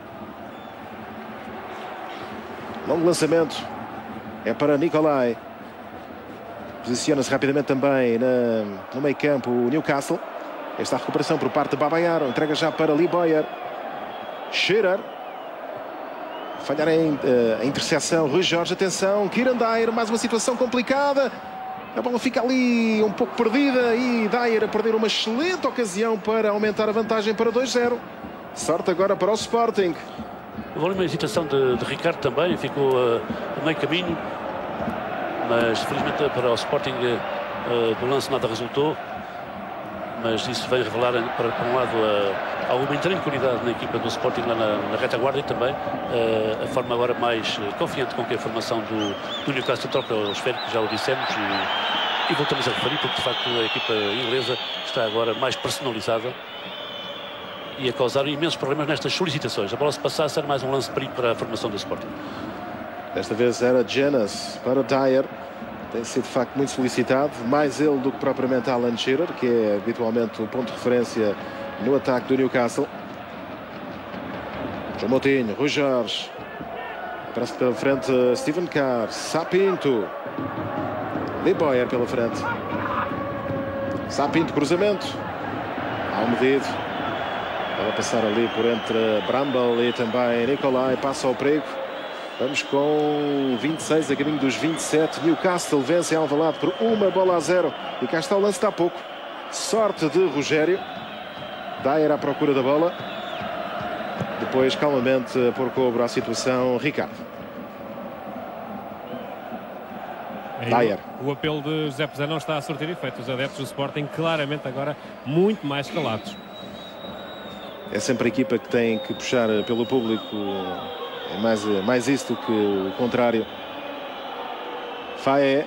Longo lançamento. É para Nicolai. Posiciona-se rapidamente também na, no meio campo o Newcastle. Esta recuperação por parte de Babayaro. Entrega já para Lee Boyer. Shearer. Falhar em, a interseção. Rui Jorge, atenção. Kieran Dyer, mais uma situação complicada. A bola fica ali um pouco perdida. E Dyer a perder uma excelente ocasião para aumentar a vantagem para dois zero. Sorte agora para o Sporting. Houve uma hesitação de, de Ricardo também. Ficou uh, a meio caminho. Mas felizmente para o Sporting uh, do lance nada resultou. Mas isso vem revelar, para, por um lado, uh, alguma intranquilidade na equipa do Sporting lá na, na retaguarda e também uh, a forma agora mais uh, confiante com que a formação do, do Newcastle troca o esférico, já o dissemos, e, e voltamos a referir, porque de facto a equipa inglesa está agora mais personalizada e a causar imensos problemas nestas solicitações. A bola se passasse era mais um lance de perigo para a formação do Sporting. Desta vez era Jenas para Dyer. Tem sido de facto muito solicitado, mais ele do que propriamente Alan Shearer, que é habitualmente o ponto de referência no ataque do Newcastle. João Moutinho, Rui Jorge, aparece pela frente Steven Carr, Sapinto, Lee Boyer pela frente, Sapinto, cruzamento, ao medido, vai passar ali por entre Bramble e também Nicolai, passa ao perigo. Vamos com vinte e seis a caminho dos vinte e sete. Newcastle vence em Alvalade por uma bola a zero. E cá está o lance, está pouco. Sorte de Rogério. Dyer à procura da bola. Depois, calmamente, a pôr cobro à situação, Ricardo. Dyer. O, o apelo de José Pesé não está a surtir efeito. Os adeptos do Sporting claramente agora muito mais calados. É sempre a equipa que tem que puxar pelo público. É mais, mais isso do que o contrário. Faé.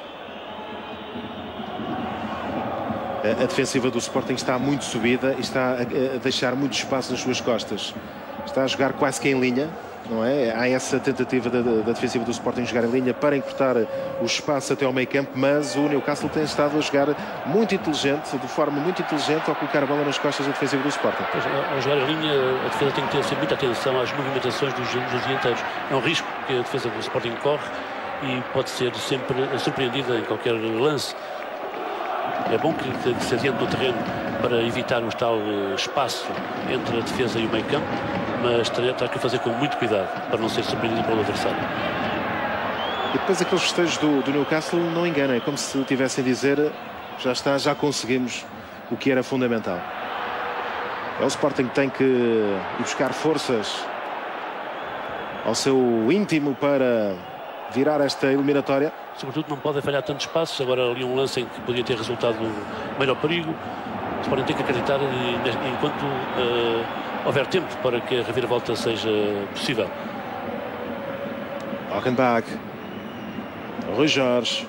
A, a defensiva do Sporting está muito subida e está a, a deixar muito espaço nas suas costas. Está a jogar quase que em linha, não é? Há essa tentativa da, da defensiva do Sporting jogar em linha para encurtar o espaço até ao meio campo, mas o Newcastle tem estado a jogar muito inteligente, de forma muito inteligente, ao colocar a bola nas costas da defensiva do Sporting. Pois, ao jogar em linha, a defesa tem que ter muita atenção às movimentações dos, dos dianteiros. É um risco que a defesa do Sporting corre e pode ser sempre surpreendida em qualquer lance. É bom que, que, que se adiante no terreno para evitar o tal espaço entre a defesa e o meio campo, mas terá, terá que fazer com muito cuidado para não ser surpreendido pelo adversário. E depois aqueles festejos do, do Newcastle não enganam, é como se tivessem a dizer: já está, já conseguimos o que era fundamental. É o Sporting que tem que ir buscar forças ao seu íntimo para virar esta eliminatória. sobretudo não podem falhar tantos passos. Agora ali um lance em que podia ter resultado maior perigo. O Sporting tem que acreditar enquanto uh, houver tempo para que a reviravolta seja possível. Hockenbach, Rui Jorge,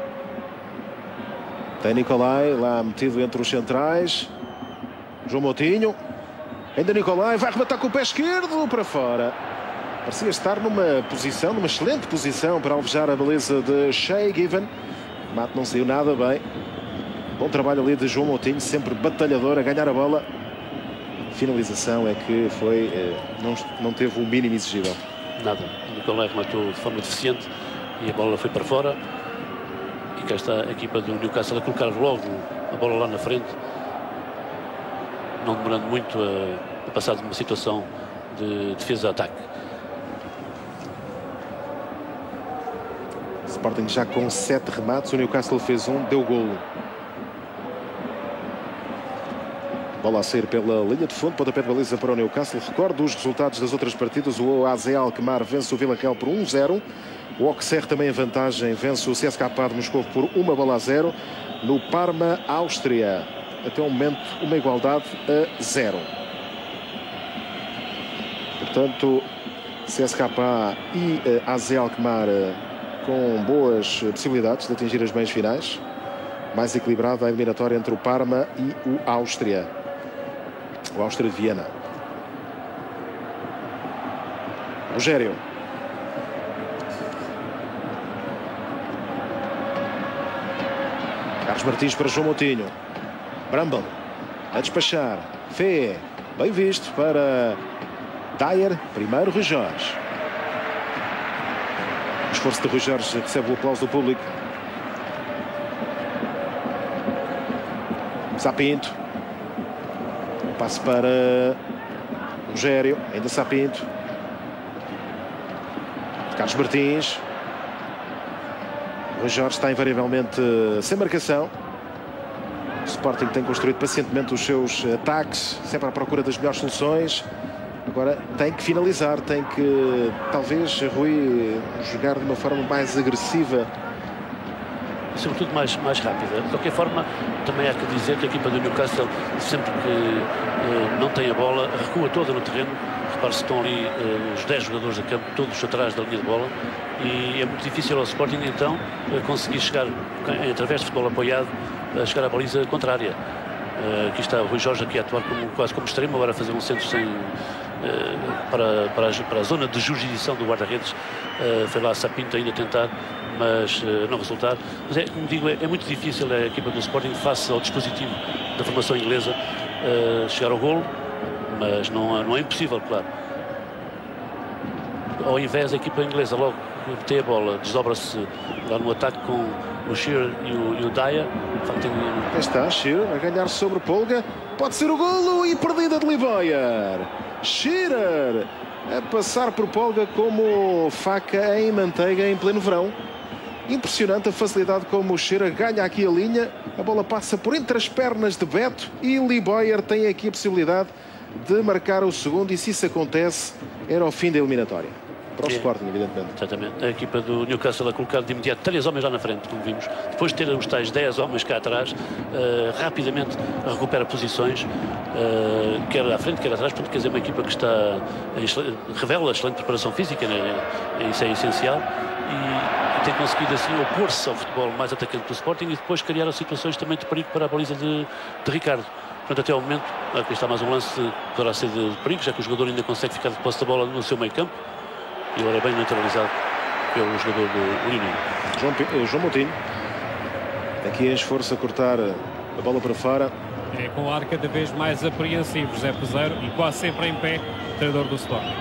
tem Nicolai lá metido entre os centrais. João Moutinho, ainda Nicolai, vai rematar com o pé esquerdo para fora. Parecia estar numa posição, numa excelente posição para alvejar a baliza de Shay Given. O mate não saiu nada bem. Bom trabalho ali de João Moutinho, sempre batalhador a ganhar a bola. Finalização é que foi, eh, não, não teve o mínimo exigível. Nada, o Nicolai rematou de forma deficiente e a bola foi para fora. E cá está a equipa do Newcastle a colocar logo a bola lá na frente, não demorando muito a, a passar de uma situação de defesa-ataque. Sporting já com sete remates, o Newcastle fez um, deu golo. Bola a sair pela linha de fundo, pontapé de baliza para o Newcastle. Recordo os resultados das outras partidas. O A Z Alkmaar vence o Vila Real por um zero. O Auxerre também em vantagem, vence o C S K A de Moscou por uma bola a zero. No Parma, Áustria, até o momento uma igualdade a zero. Portanto, C S K A e A Z Alkmaar com boas possibilidades de atingir as meias finais. Mais equilibrada a eliminatória entre o Parma e o Áustria. O Áustria de Viena. Rogério. Carlos Martins para João Moutinho. Bramble a despachar. Fé, bem visto para Dyer. Primeiro Rui Jorge. O esforço de Rui Jorge recebe o aplauso do público. Sapinto. Passe para Rogério. Ainda Sapinto. Carlos Martins. O Jorge está invariavelmente sem marcação. O Sporting tem construído pacientemente os seus ataques, sempre à procura das melhores soluções. Agora tem que finalizar, tem que, talvez, Rui, jogar de uma forma mais agressiva. Sobretudo mais, mais rápida. De qualquer forma, também há que dizer que a equipa do Newcastle, sempre que eh, não tem a bola, recua toda no terreno. Repare-se, estão ali eh, os dez jogadores de campo, todos atrás da linha de bola. E é muito difícil ao Sporting, então, eh, conseguir chegar, através de futebol apoiado, a chegar à baliza contrária. Uh, aqui está o Rui Jorge aqui a atuar como, quase como extremo, agora a fazer um centro sem, uh, para, para, a, para a zona de jurisdição do guarda-redes. Uh, foi lá a Sapinto ainda tentar, mas uh, não resultar. Mas é, como digo, é, é muito difícil a equipa do Sporting, face ao dispositivo da formação inglesa, uh, chegar ao golo, mas não, não é impossível, claro. Ao invés, a equipa inglesa logo tem a bola, desdobra-se lá no ataque com o Shearer e o, e o Dyer. Tem... Aí está, Shearer a ganhar sobre Polga. Pode ser o golo e perdida de Liboyer. Shearer a passar por Polga como faca em manteiga em pleno verão. Impressionante a facilidade como o Shearer ganha aqui a linha. A bola passa por entre as pernas de Beto e Liboyer tem aqui a possibilidade de marcar o segundo, e se isso acontece, era o fim da eliminatória. Para o é, Sporting, evidentemente. Exatamente. A equipa do Newcastle a colocar de imediato três homens lá na frente, como vimos. Depois de ter os tais dez homens cá atrás, uh, rapidamente recupera posições, uh, quer à frente, quer atrás. Portanto, quer dizer, uma equipa que está revela excelente preparação física, né? Isso é essencial. E, e tem conseguido assim opor-se ao futebol mais atacante do Sporting e depois criar situações também de perigo para a baliza de, de Ricardo. Portanto, até ao momento, aqui está mais um lance que poderá ser de perigo, já que o jogador ainda consegue ficar de posse da bola no seu meio campo. E agora é bem neutralizado pelo jogador do União. João, João Moutinho. Aqui em esforço a cortar a bola para fora. É com o ar cada vez mais apreensivo, José Peseiro, e quase sempre em pé, treinador do Sporting.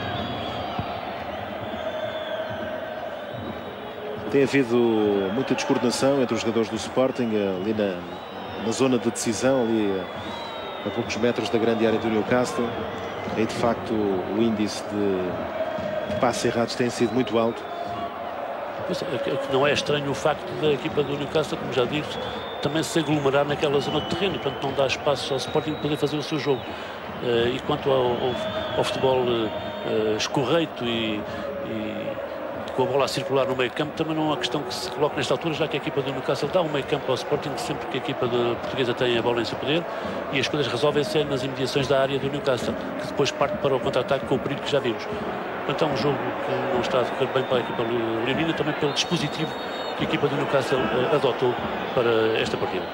Tem havido muita descoordenação entre os jogadores do Sporting, ali na, na zona de decisão, ali a, a poucos metros da grande área do Newcastle. Aí, de facto, o índice de passes errados tem sido muito alto. Não é estranho o facto da equipa do Newcastle, como já disse, também se aglomerar naquela zona de terreno, portanto não dá espaço ao Sporting poder fazer o seu jogo. E quanto ao, ao, ao futebol uh, escorreito e, e com a bola a circular no meio campo, também não é uma questão que se coloque nesta altura, já que a equipa do Newcastle dá um meio campo ao Sporting sempre que a equipa de portuguesa tem a bola em seu poder, e as coisas resolvem-se nas imediações da área do Newcastle, que depois parte para o contra-ataque com o perigo que já vimos. Portanto, é um jogo que não está a correr bem para a equipa leonina, também pelo dispositivo que a equipa do Newcastle uh, adotou para esta partida.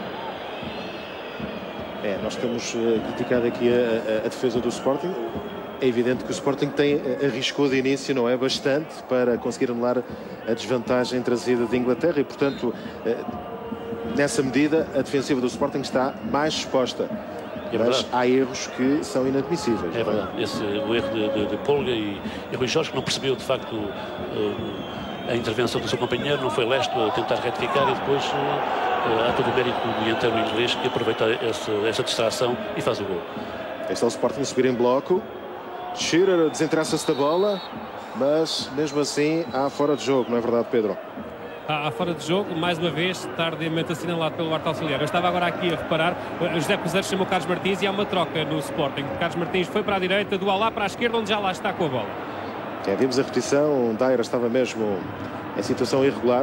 É, nós temos uh, criticado aqui a, a, a defesa do Sporting. É evidente que o Sporting tem, arriscou de início, não é? Bastante para conseguir anular a desvantagem trazida de Inglaterra e, portanto, nessa medida, a defensiva do Sporting está mais exposta. É, mas há erros que são inadmissíveis. É verdade. Esse, o erro de, de, de Polga e, e Rui Jorge, que não percebeu, de facto, uh, a intervenção do seu companheiro, não foi lesto a tentar retificar e depois uh, há todo o mérito do dianteiro inglês que aproveita essa, essa distração e faz o gol. Este é o Sporting subir em bloco. Shearer desinteressa-se da bola, mas mesmo assim há fora de jogo, não é verdade, Pedro? Há fora de jogo, mais uma vez, tardiamente assinalado pelo árbitro auxiliar. Eu estava agora aqui a reparar, o José Peseiro chamou Carlos Martins e há uma troca no Sporting. Carlos Martins foi para a direita, do Alá para a esquerda, onde já lá está com a bola. É, vimos a repetição, o Dyer estava mesmo em situação irregular.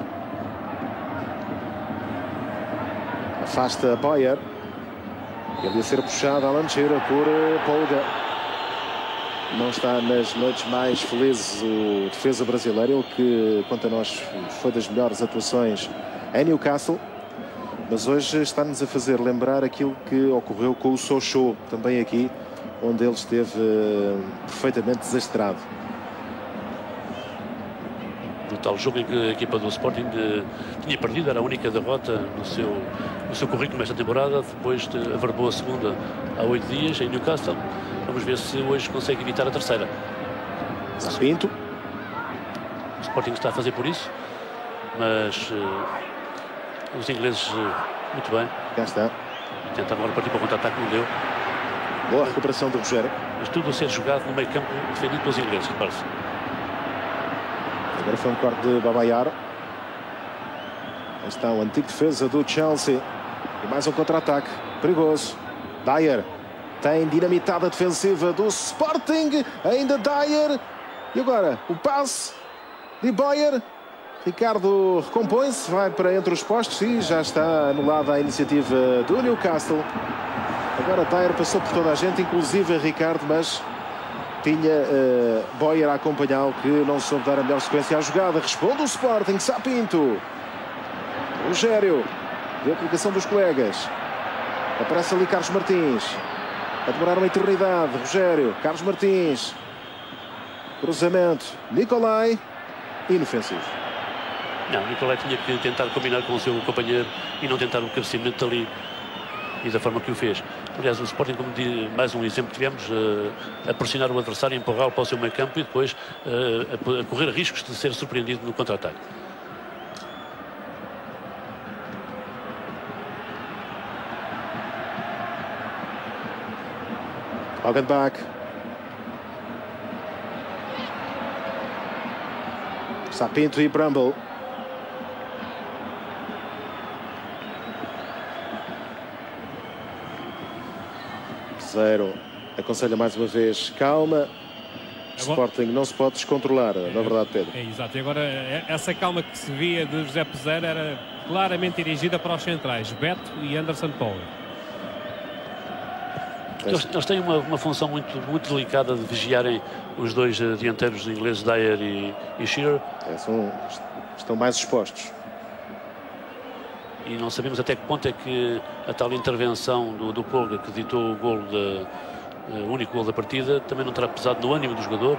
Afasta Boyer. Ele ia ser puxado a lancheira por Polga. Não está nas noites mais felizes o defesa brasileiro, ele que, quanto a nós, foi das melhores atuações em Newcastle, mas hoje está-nos a fazer lembrar aquilo que ocorreu com o Sochaux, também aqui, onde ele esteve uh, perfeitamente desastrado. No tal jogo em que a equipa do Sporting de, tinha perdido, era a única derrota no seu, no seu currículo nesta temporada, depois de, averbou a segunda há oito dias em Newcastle. Vamos ver se hoje consegue evitar a terceira. Pinto. O Sporting está a fazer por isso, mas uh, os ingleses, uh, muito bem. Já está. Tentavam agora partir para o contra-ataque, não deu. Boa recuperação do Rogério. Mas tudo a ser jogado no meio campo defendido pelos ingleses, repare-se. Agora foi um corte de Babayaro. Aí está o antigo defesa do Chelsea. E mais um contra-ataque. Perigoso. Dyer. Tem dinamitada defensiva do Sporting. Ainda Dyer. E agora o passe de Boyer. Ricardo recompõe-se. Vai para entre os postos. E já está anulada a iniciativa do Newcastle. Agora Dyer passou por toda a gente, inclusive Ricardo, mas tinha uh, Boyer a acompanhá-lo, que não soube dar a melhor sequência à jogada. Responde o Sporting. Sapinto. Rogério. De aplicação dos colegas. Aparece ali Carlos Martins. A demorar uma eternidade. Rogério. Carlos Martins. Cruzamento. Nicolai. Inofensivo. Não, Nicolai tinha que tentar combinar com o seu companheiro e não tentar o cabeceamento ali e da forma que o fez. Aliás, o Sporting, como de mais um exemplo que tivemos, uh, a pressionar o adversário, empurrá-lo para o seu meio campo e depois uh, a, a correr riscos de ser surpreendido no contra-ataque. Augenbach. Sapinto e Bramble. Zero. Aconselha mais uma vez calma. O Sporting não se pode descontrolar, na verdade, Pedro. É, é exato. E agora essa calma que se via de José Peseiro era claramente dirigida para os centrais, Beto e Anderson Paul. Eles, eles têm uma, uma função muito, muito delicada de vigiarem os dois uh, dianteiros ingleses, Dyer e, e Shearer. É, são, estão mais expostos. E não sabemos até que ponto é que a tal intervenção do, do Polga, que ditou o golo de, uh, o único golo da partida, também não terá pesado no ânimo do jogador.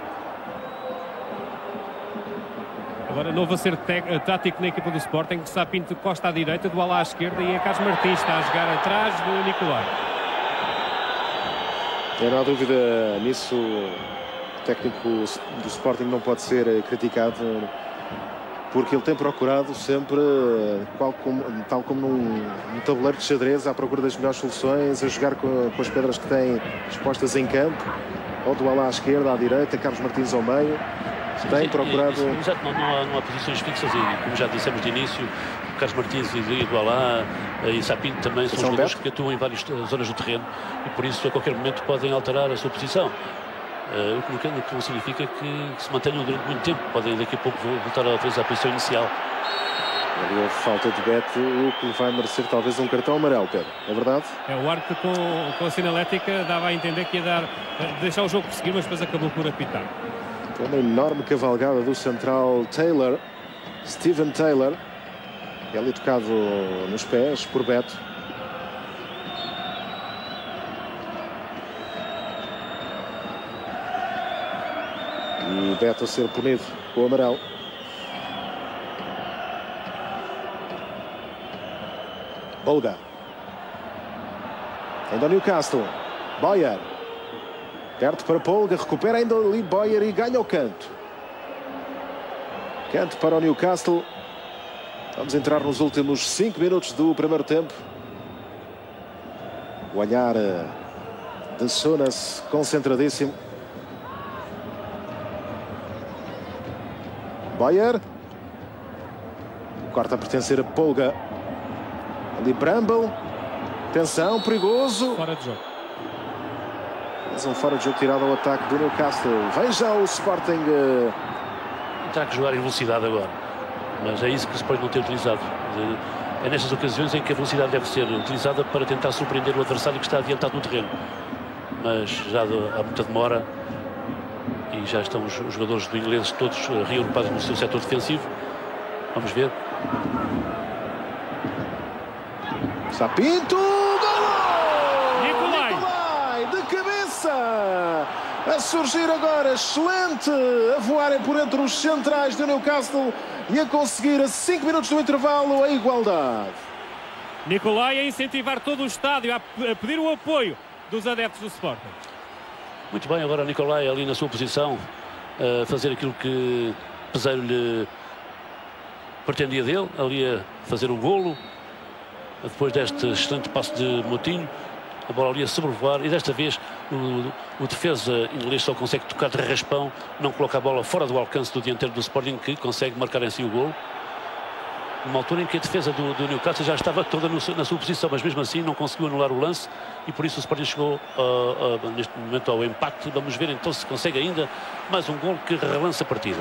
Agora novo a ser tático na equipa do Sporting. Sapinto Costa à direita, do Alá à esquerda, e a Carlos Martins está a jogar atrás do Nicolai. Não há dúvida nisso. O técnico do Sporting não pode ser criticado, porque ele tem procurado sempre, qual como, tal como num, num tabuleiro de xadrez, à procura das melhores soluções, a jogar com, com as pedras que tem expostas em campo, ou do Alá à esquerda, à direita, Carlos Martins ao meio. Tem procurado... Exato, não, não, há, não há posições fixas e, como já dissemos de início, Carlos Martins e do Alá e Sapinto também são jogadores que atuam em várias zonas do terreno e por isso a qualquer momento podem alterar a sua posição. Uh, o que não, que não significa que, que se mantenham durante muito tempo. Podem daqui a pouco voltar outra vez à posição inicial. Ali a falta de Beto, o que vai merecer talvez um cartão amarelo, Pedro. É verdade? É, o árbitro com, com a sinalética dava a entender que ia dar, deixar o jogo prosseguir, mas depois acabou por apitar. Uma enorme cavalgada do central Taylor, Steven Taylor. É ali tocado nos pés por Beto. E Beto a ser punido com o amarelo. Bolga. Ainda o Newcastle. Boyer. Perto para Polga. Recupera ainda ali Boyer e ganha o canto. Canto para o Newcastle. Vamos entrar nos últimos cinco minutos do primeiro tempo. O olhar de Souness concentradíssimo. Boyer. Corta a pertencer a Polga. Ali Bramble. Atenção, perigoso. Fora de jogo. Mais um fora de jogo tirado ao ataque do Newcastle. Veja o Sporting. Uh... Terá que jogar em velocidade agora. Mas é isso que o Sporting não tem utilizado. É nestas ocasiões em que a velocidade deve ser utilizada para tentar surpreender o adversário que está adiantado no terreno. Mas já há muita demora. E já estão os, os jogadores do inglês todos reagrupados no seu setor defensivo. Vamos ver. Está Pinto! Gol! Nicolai! Nicolai! De cabeça! A surgir agora, excelente! A voarem por entre os centrais do Newcastle e a conseguir a cinco minutos do intervalo a igualdade. Nicolai a incentivar todo o estádio, a pedir o apoio dos adeptos do Sporting. Muito bem, agora Nicolai ali na sua posição, a fazer aquilo que Peseiro lhe pretendia dele, ali a fazer o golo. Depois deste excelente passo de Moutinho, a bola ali a sobrevoar e desta vez o, o defesa inglês só consegue tocar de raspão, não coloca a bola fora do alcance do dianteiro do Sporting, que consegue marcar em si o golo. Numa altura em que a defesa do, do Newcastle já estava toda no, na sua posição, mas mesmo assim não conseguiu anular o lance e por isso o Sporting chegou uh, uh, neste momento ao empate. Vamos ver então se consegue ainda mais um golo que relança a partida.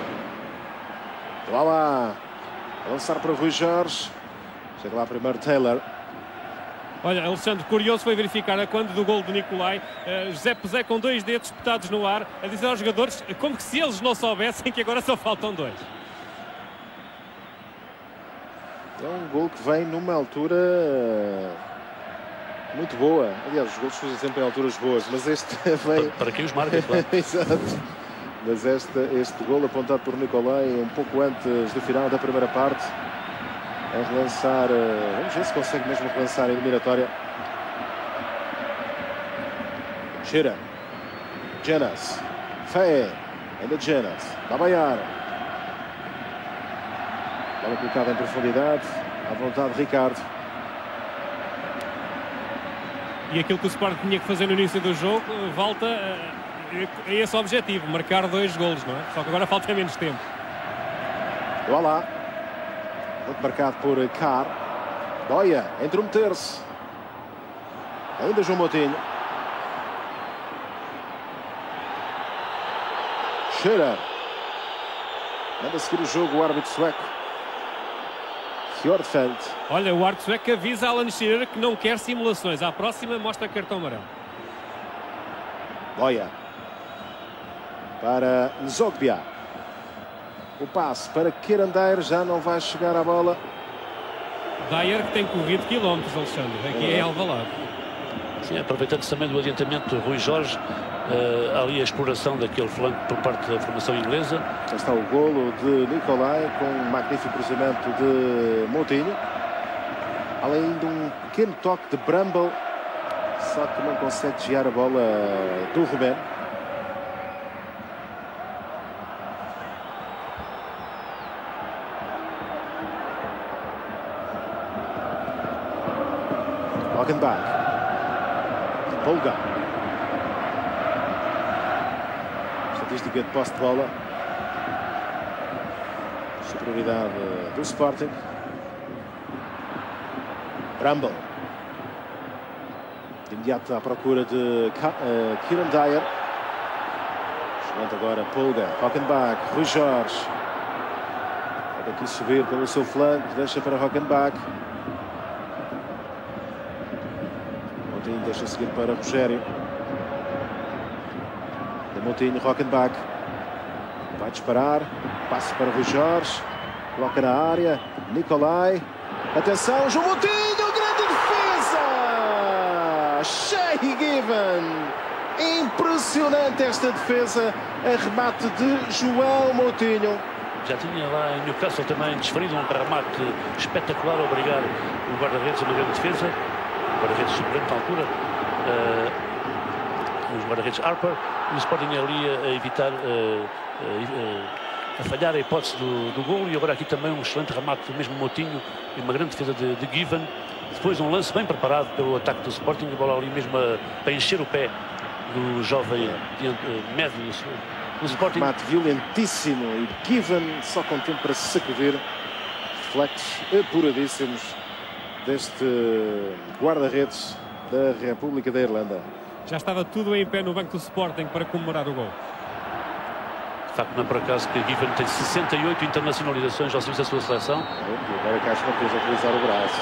Lá lá, a lançar para Rui Jorge. Chega lá primeiro Taylor. Olha, Alexandre, curioso foi verificar a quando do gol do Nicolai, uh, José Pesé com dois dedos espetados no ar, a dizer aos jogadores como que se eles não soubessem que agora só faltam dois. É um gol que vem numa altura muito boa. Aliás, os gols surgem sempre em alturas boas, mas este vem... Para, para quem os marca, claro. Exato. Mas este, este gol apontado por Nicolai um pouco antes do final da primeira parte. A relançar, vamos ver se consegue mesmo relançar a eliminatória. Gira. Jenas. Fé. Ainda Jenas. Babayar. Bola colocada em profundidade. À vontade de Ricardo. E aquilo que o Sporting tinha que fazer no início do jogo volta a, a esse objetivo, marcar dois golos, não é? Só que agora falta menos tempo. Olá lá. Muito marcado por Carr. Boia, intrometer-se. Ainda João Moutinho. Scherer. Manda seguir o jogo o árbitro sueco. Fjordfeldt. Olha, o árbitro sueco avisa Alan Shearer que não quer simulações. À próxima mostra cartão amarelo. Boia. Para Nzogbia. O passe para Querandeiro, já não vai chegar à bola. Dyer que tem corrido quilómetros, Alexandre. Aqui é Alvalade. Sim, aproveitando-se também do adiantamento de Rui Jorge, uh, ali a exploração daquele flanco por parte da formação inglesa. Já está o golo de Nicolai com um magnífico cruzamento de Moutinho. Além de um pequeno toque de Bramble, só que não consegue desviar a bola do Ruben. Wagenbach. Polga. Estatística de posse de bola. Superioridade do Sporting. Bramble. De imediato à procura de uh, Kieran Dyer. Excelente agora, Pulga, Hockenbach, Rui Jorge. Pode aqui subir pelo seu flanco, deixa para Hockenbach. Moutinho deixa seguir para Rogério. De Moutinho, Hockenbach. Vai disparar, passe para Rui Jorge. Coloca na área, Nicolai. Atenção, João Moutinho, grande defesa! Shay Given. Impressionante esta defesa, remate de João Moutinho. Já tinha lá em Newcastle também desferido um remate espetacular a obrigar o guarda-redes a uma grande defesa. O guarda-redes suplente na altura, uh, os guarda-redes Harper, e o Sporting ali a, a evitar, uh, uh, a falhar a hipótese do, do golo. E agora aqui também um excelente remate do mesmo Moutinho e uma grande defesa de, de Given. Depois um lance bem preparado pelo ataque do Sporting, a bola ali mesmo a, para encher o pé do jovem uh, médio do Sporting. Remate violentíssimo e Given só com tempo para se sacudir. Reflexos apuradíssimos deste guarda-redes da República da Irlanda. Já estava tudo em pé no banco do Sporting para comemorar o gol. De facto, não é por acaso que Given tem sessenta e oito internacionalizações ao serviço da sua seleção. E agora Caixa não precisa utilizar o braço.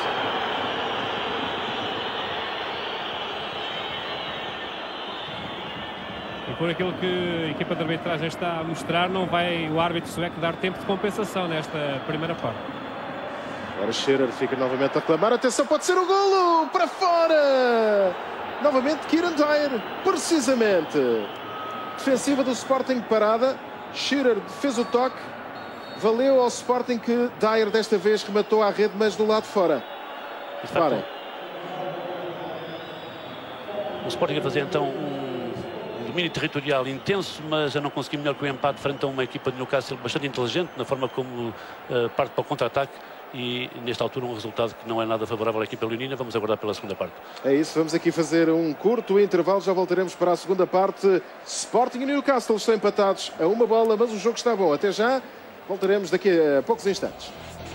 E por aquilo que a equipa de arbitragem está a mostrar, não vai o árbitro sueco dar tempo de compensação nesta primeira parte. Agora Shearer fica novamente a reclamar. Atenção, pode ser o golo! Para fora! Novamente Kieran Dyer, precisamente. Defensiva do Sporting parada. Shearer fez o toque. Valeu ao Sporting que Dyer desta vez rematou à rede, mas do lado de fora. Reparem. O Sporting a fazer então um domínio territorial intenso, mas já não conseguiu melhor que o empate frente a uma equipa de Newcastle bastante inteligente na forma como uh, parte para o contra-ataque. E nesta altura um resultado que não é nada favorável à equipa leonina. Vamos aguardar pela segunda parte. É isso, vamos aqui fazer um curto intervalo, já voltaremos para a segunda parte. Sporting e Newcastle estão empatados a uma bola, mas o jogo está bom. Até já, voltaremos daqui a poucos instantes.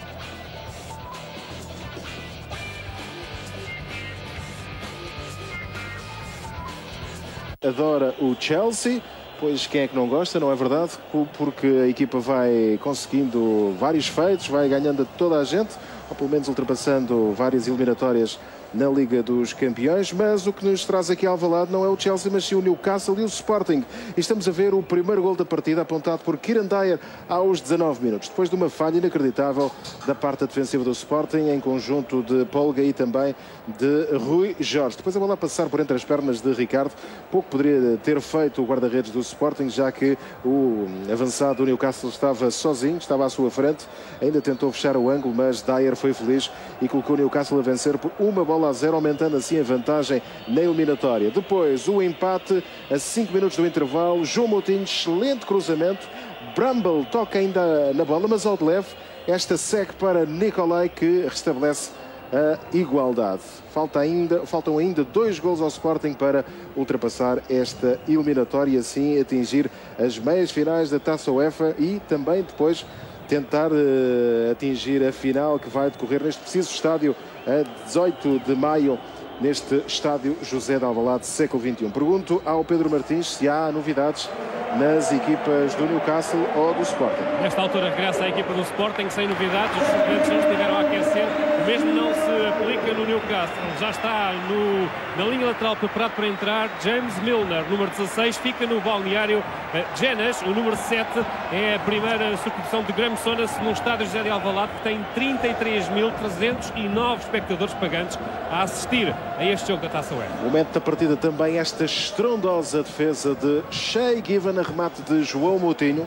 Adora o Chelsea. Pois quem é que não gosta, não é verdade? Porque a equipa vai conseguindo vários feitos, vai ganhando a toda a gente, ou pelo menos ultrapassando várias eliminatórias na Liga dos Campeões, mas o que nos traz aqui ao Alvalade não é o Chelsea, mas sim o Newcastle e o Sporting. E estamos a ver o primeiro gol da partida apontado por Kieran Dyer aos dezanove minutos, depois de uma falha inacreditável da parte defensiva do Sporting, em conjunto de Pulga e também de Rui Jorge. Depois a bola a passar por entre as pernas de Ricardo, pouco poderia ter feito o guarda-redes do Sporting, já que o avançado do Newcastle estava sozinho, estava à sua frente, ainda tentou fechar o ângulo, mas Dyer foi feliz e colocou o Newcastle a vencer por uma bola a zero, aumentando assim a vantagem na eliminatória. Depois o empate a cinco minutos do intervalo. João Moutinho, excelente cruzamento. Bramble toca ainda na bola, mas ao de leve. Esta segue para Nicolai, que restabelece a igualdade. Falta ainda, faltam ainda dois gols ao Sporting para ultrapassar esta eliminatória e assim atingir as meias finais da Taça UEFA e também depois tentar uh, atingir a final que vai decorrer neste preciso estádio a dezoito de maio, neste estádio José de Alvalade, século vinte e um. Pergunto ao Pedro Martins se há novidades nas equipas do Newcastle ou do Sporting. Nesta altura regressa a equipa do Sporting sem novidades, os suplentes não estiveram a aquecer, o mesmo não se aplica no Newcastle. Já está no, na linha lateral preparado para entrar James Milner, número dezasseis, fica no balneário uh, Jenas, o número sete é a primeira substituição de Graham Souness no estádio José de Alvalade, que tem trinta e três mil trezentos e nove espectadores pagantes a assistir a este jogo da Taça UEFA. Momento da partida também esta estrondosa defesa de Shay Given, a remate de João Moutinho.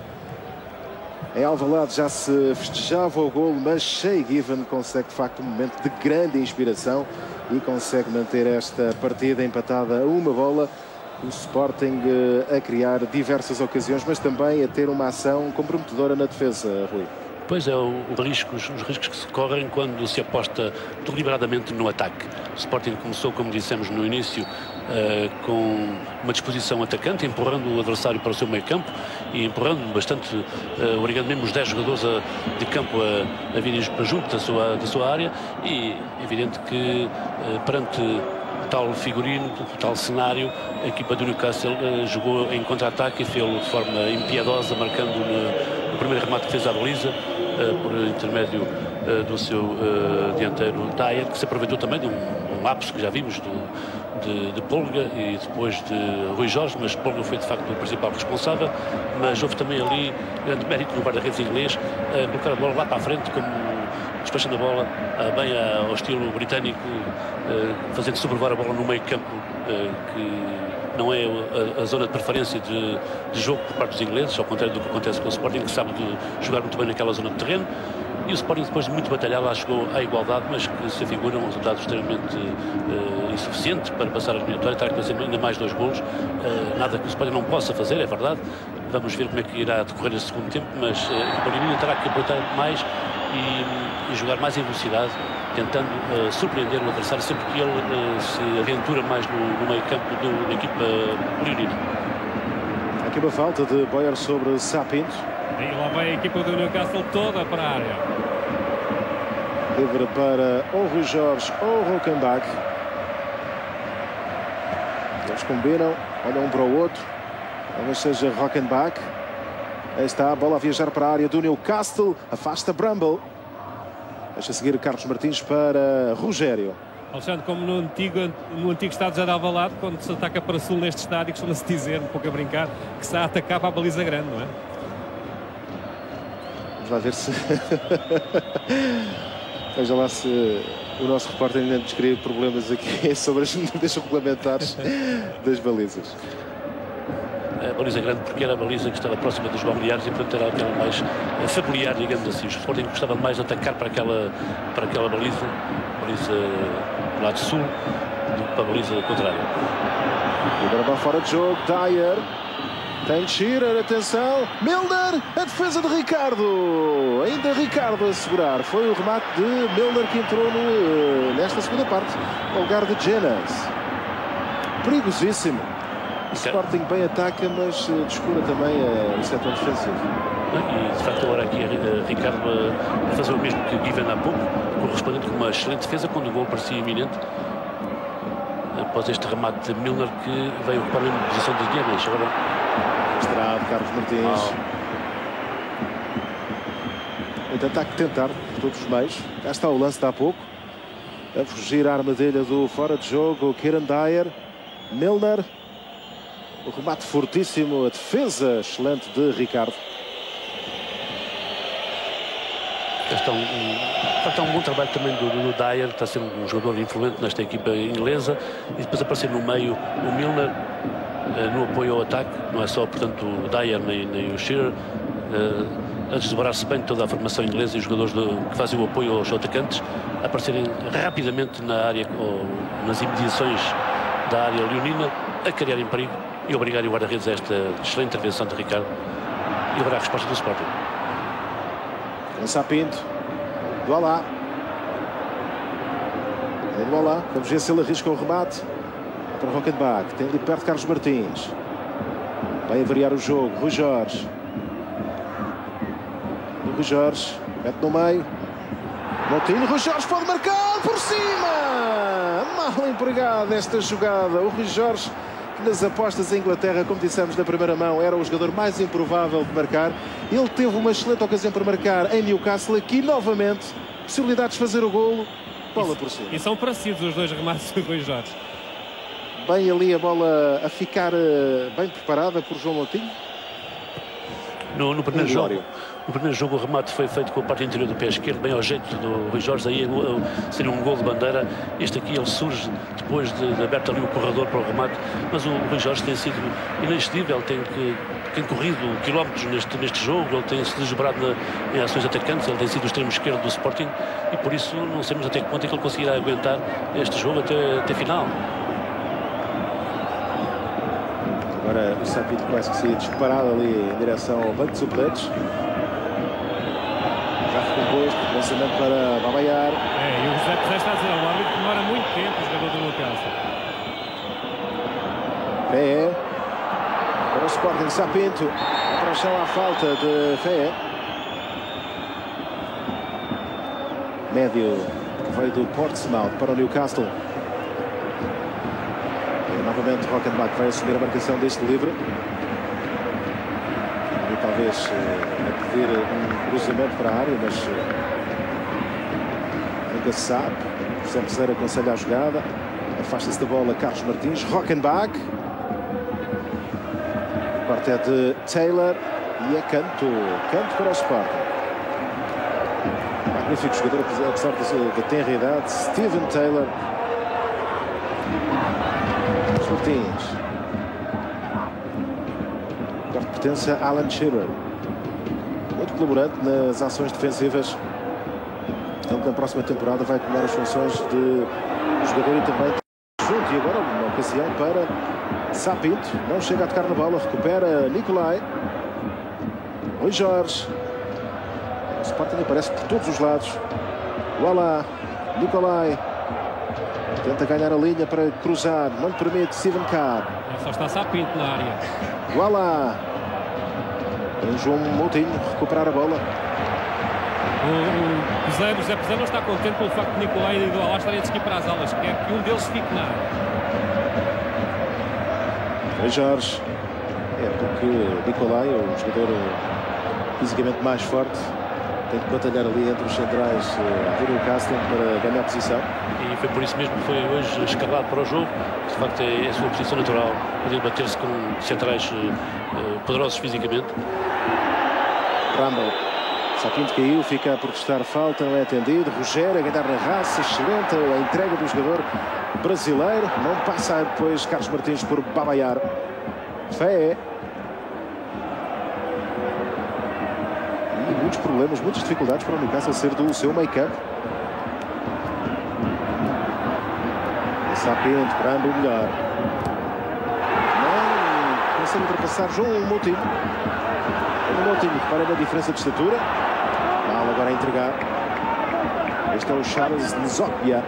Em Alvalade já se festejava o golo, mas Shay Given consegue de facto um momento de grande inspiração e consegue manter esta partida empatada a uma bola. O Sporting a criar diversas ocasiões, mas também a ter uma ação comprometedora na defesa, Rui. Pois é, o, o risco, os, os riscos que se correm quando se aposta deliberadamente no ataque. O Sporting começou, como dissemos no início, uh, com uma disposição atacante, empurrando o adversário para o seu meio campo e empurrando bastante, uh, obrigando mesmo os dez jogadores a, de campo a, a virem para junto da sua, da sua área, e é evidente que uh, perante tal figurino, o tal cenário, a equipa do Newcastle uh, jogou em contra-ataque e fez-lo de forma impiedosa, marcando no, no primeiro remate que fez à baliza, uh, por intermédio uh, do seu uh, dianteiro Dyer, que se aproveitou também de um, um lapso que já vimos do, de, de Polga e depois de Rui Jorge, mas Polga foi de facto o principal responsável. Mas houve também ali grande mérito no guarda-redes inglês, uh, colocar a bola lá para a frente, como despachando a bola uh, bem uh, ao estilo britânico, uh, fazendo sobrevoar a bola no meio campo, uh, que não é a, a zona de preferência de, de jogo por parte dos ingleses, ao contrário do que acontece com o Sporting, que sabe de jogar muito bem naquela zona de terreno. E o Sporting, depois de muito batalhar, lá chegou à igualdade, mas que se afigura um resultado extremamente uh, insuficiente para passar a eliminatória. Terá que fazer ainda mais dois golos, uh, nada que o Sporting não possa fazer, é verdade. Vamos ver como é que irá decorrer esse segundo tempo, mas uh, a equipa terá que aproveitar mais e, e jogar mais em velocidade, tentando uh, surpreender o adversário sempre que ele uh, se aventura mais no, no meio campo do, da equipa leonina. Aqui uma falta de Boyer sobre Sapinto. E lá vai a equipa do Newcastle toda para a área. Livre para ou Rui Jorge ou Rockenbach. Eles combinam, olham um para o outro. Talvez seja Rockenbach. Aí está a bola a viajar para a área do Newcastle. Afasta Bramble. Deixa seguir Carlos Martins para Rogério. Alexandre, como no antigo, no antigo estádio já de Alvalade, quando se ataca para sul neste estádio, costuma-se dizer, um pouco a brincar, que se há a atacar para a baliza grande, não é? Vamos lá ver se... Veja lá se o nosso repórter ainda nos cria problemas aqui sobre as medidas regulamentares das balizas. A baliza grande porque era a baliza que estava próxima dos balneários e portanto era aquela mais familiar, digamos assim. O Sporting gostava mais de atacar para aquela, para aquela baliza, baliza do lado sul, do que para a baliza contrária. E agora vai fora de jogo, Dyer. Tem Shearer, atenção, Milner, a defesa de Ricardo. Ainda Ricardo a segurar. Foi o remate de Milner que entrou no, nesta segunda parte, no lugar de Jenas. Perigosíssimo. O Sporting bem ataca, mas descura também o setor defensivo. E de facto agora aqui a Ricardo a fazer o mesmo que Given há pouco, correspondente com uma excelente defesa quando o gol parecia iminente. Após este remate de Milner que veio ocupar a mesma posição de Jenas. Agora Estrado, Carlos Martins. Então há que tentar por todos os meios. Cá está o lance de há pouco. A fugir à armadilha do fora de jogo, Kieran Dyer. Milner. O remate fortíssimo, a defesa excelente de Ricardo. Está um, um, está um bom trabalho também do, do Dyer, está a ser um jogador influente nesta equipa inglesa. E depois aparecer no meio o Milner, no apoio ao ataque, não é só, portanto, o Dyer nem, nem o Shearer, uh, a desdobrar-se bem toda a formação inglesa e os jogadores do, que fazem o apoio aos atacantes, aparecerem rapidamente na área, ou nas imediações da área leonina, a criarem perigo e obrigarem o guarda-redes a esta excelente intervenção de Ricardo. E agora a resposta do Sporting. Com Sapinto, do Alá. É do Alá, vamos ver se ele arrisca o remate. Para Rockenbach, tem ali perto Carlos Martins. Vai a variar o jogo, Rui Jorge. O Rui Jorge, mete no meio. Moutinho, Rui Jorge pode marcar por cima! Mal empregado esta jogada. O Rui Jorge, que nas apostas em Inglaterra, como dissemos na primeira mão, era o jogador mais improvável de marcar. Ele teve uma excelente ocasião para marcar em Newcastle. Aqui, novamente, possibilidades de fazer o golo. Bola por cima. E são parecidos os dois remates do Rui Jorge. Bem ali a bola a ficar uh, bem preparada por João Moutinho. No, no, primeiro jogo, no primeiro jogo o remate foi feito com a parte interior do pé esquerdo, bem ao jeito do Rui Jorge, aí seria um gol de bandeira. Este aqui ele surge depois de, de aberto ali o corredor para o remate, mas o Rui Jorge tem sido inexcedível, tem, que, tem corrido quilómetros neste, neste jogo, ele tem se desdobrado na, em ações atacantes, ele tem sido o extremo esquerdo do Sporting e por isso não sabemos até que ponto é que ele conseguirá aguentar este jogo até, até final. Agora o Sapinto começa a sair disparado ali em direção ao banco de suplentes. Já recomposto, lançamento para Babayar. É, e o José José está a dizer, o árbitro demora muito tempo, o jogador do Newcastle. Fé. Para o Sporting, Sapinto. Para o chão à falta de Fé. Médio que veio do Portsmouth para o Newcastle. Novamente Rockenbach vai assumir a marcação deste livre. E talvez uh, a pedir um cruzamento para a área, mas uh, nunca se sabe. José Peseiro aconselha a jogada. Afasta-se da bola Carlos Martins. Rockenbach. O corte é de Taylor. E é canto. Canto para o Sporting. Magnífico jogador, apesar da tenra idade. Steven Taylor. Os Martins. O corte pertence a Alan Shearer. Muito colaborante nas ações defensivas. Então, na próxima temporada vai tomar as funções de jogador e também junto. E agora uma ocasião para Sapinto. Não chega a tocar na bola. Recupera Nicolai. Rui Jorge. O Sporting aparece por todos os lados. Voilà. Nicolai. Tenta ganhar a linha para cruzar. Não lhe permite Steven Carr. Só está Sapinto na área. Voilà. Vem João Moutinho recuperar a bola. O Peseiro, José Peseiro não está contente pelo facto de Nicolai e do Alá estarem a seguir para as alas. Quer que um deles fique na área. Rui Jorge. É porque Nicolai, o jogador fisicamente mais forte, tem que batalhar ali entre os centrais uh, do Newcastle para ganhar posição. E foi por isso mesmo que foi hoje escalado para o jogo. De facto é a sua posição natural, poder bater-se com centrais uh, poderosos fisicamente. Rumble. Sapinto caiu, fica a protestar falta, não é atendido. Rogério a ganhar na raça, excelente a entrega do jogador brasileiro. Não passa depois Carlos Martins por Babayar. Fé. E muitos problemas, muitas dificuldades para o Newcastle ser do seu make-up. Sapinto, Rumble melhor. Não consegue ultrapassar João Moutinho. O Moutinho, repara na diferença de estatura. Mal agora a entregar. Este é o Charles Nzokbia.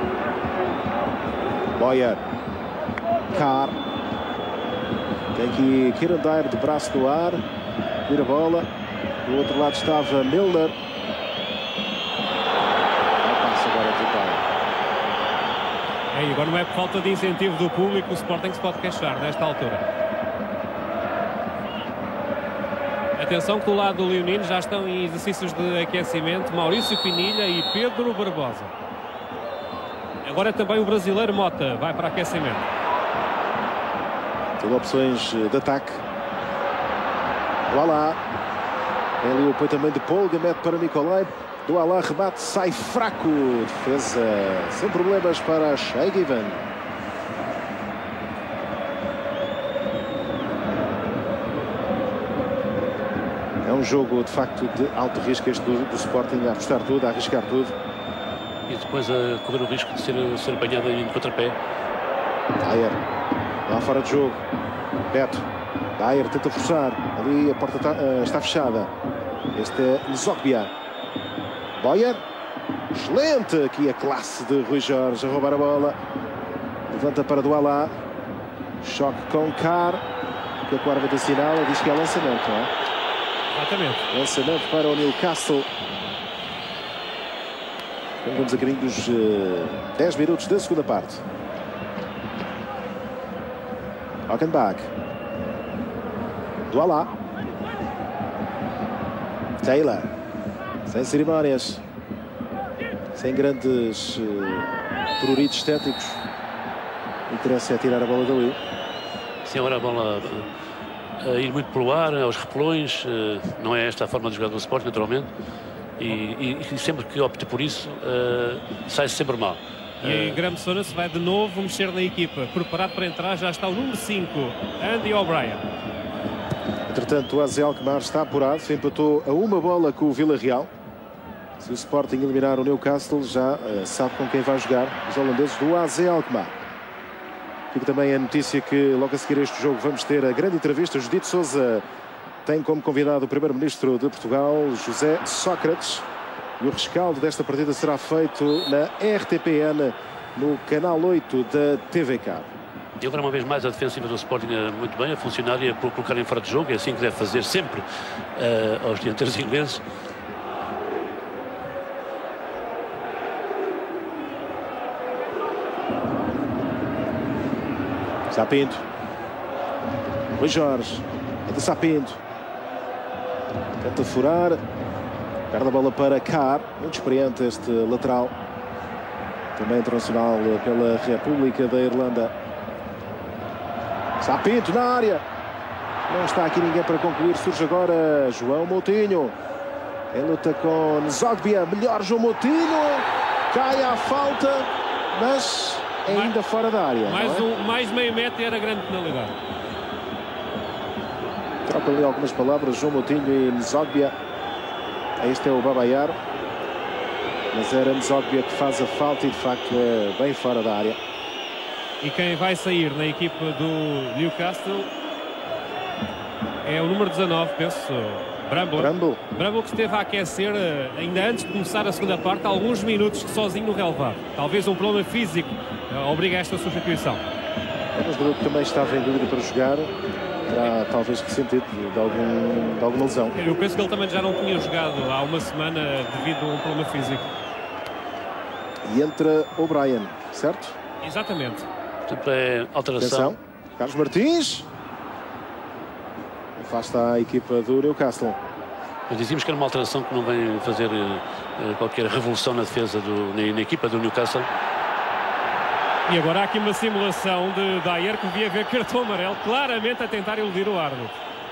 Boyer. Carr. Tem aqui Kieran Dyer de braço no ar. Vira a bola. Do outro lado estava Milner. Não passa agora de Dyer. É, agora não é por falta de incentivo do público, o Sporting se pode queixar nesta altura. Atenção que do lado do Leonino já estão em exercícios de aquecimento Maurício Pinilha e Pedro Barbosa. Agora também o brasileiro Mota vai para aquecimento. Tem opções de ataque. Voilà. Tem ali o apoio também de Polga, mete para Nicolai. Do Alá, rebate, sai fraco. Defesa sem problemas para Shay Given. É um jogo de facto de alto risco este do, do Sporting, a apostar tudo, a arriscar tudo. E depois a correr o risco de ser, ser apanhado em contrapé. Dyer, lá fora de jogo. Beto. Dyer tenta forçar. Ali a porta tá, uh, está fechada. Este é Nzokbia. Boyer. Excelente aqui a classe de Rui Jorge a roubar a bola. Levanta para do Alá. Choque com Carr. Que a árbitro assinala, diz que é lançamento, não é? Exatamente. Lançamento para o Newcastle. Vamos a caminho dos uh, dez minutos da segunda parte. Rockenbach. Do Alá. Taylor. Sem cerimónias. Sem grandes uh, pruritos estéticos. O interesse é tirar a bola dali. Sim, agora a bola a ir muito pelo ar, aos repelões. Uh, não é esta a forma de jogar do Sporting, naturalmente. E, e, e sempre que opta por isso, uh, sai sempre mal. E uh, Graham Souness vai de novo mexer na equipa. Preparado para entrar, já está o número cinco, Andy O'Brien. Entretanto, o A Z Alkmaar está apurado, empatou a uma bola com o Villarreal. Se o Sporting eliminar o Newcastle, já uh, sabe com quem vai jogar os holandeses do A Z Alkmaar. Fica também a notícia que logo a seguir este jogo vamos ter a grande entrevista. Judito Sousa tem como convidado o primeiro-ministro de Portugal, José Sócrates. E o rescaldo desta partida será feito na R T P N, no canal oito da T V K. E agora uma vez mais a defensiva do Sporting muito bem, a funcionar e a colocar em fora de jogo. É assim que deve fazer sempre uh, aos dianteiros ingleses. Sapinto. Luís Jorge. Entra Sapinto. Tenta furar. Perde a bola para Carr. Muito experiente este lateral. Também internacional pela República da Irlanda. Sapinto na área. Não está aqui ninguém para concluir. Surge agora João Moutinho. Em luta com Nzogbia. Melhor João Moutinho. Cai à falta, mas ainda mais, fora da área. Mais, é? um, mais meio metro e era grande penalidade. Troca ali algumas palavras. João Moutinho e Nzogbia. Este é o Babayar. Mas era Nzogbia que faz a falta e de facto é bem fora da área. E quem vai sair na equipa do Newcastle é o número dezanove, penso, Bramble. Bramble. Bramble que esteve a aquecer ainda antes de começar a segunda parte, alguns minutos sozinho no relevado. Talvez um problema físico obrigue a esta substituição. É um jogador que também estava em dúvida para jogar. Terá talvez ressentido de, algum, de alguma lesão. Eu penso que ele também já não tinha jogado há uma semana devido a um problema físico. E entra O'Brien, certo? Exatamente. Portanto, é alteração. Atenção. Carlos Martins. Afasta a equipa do Newcastle. Nós dizíamos que era uma alteração que não vem fazer uh, qualquer revolução na defesa, do, na, na equipa do Newcastle. E agora há aqui uma simulação de Dyer que devia ver cartão amarelo, claramente a tentar iludir o árbitro.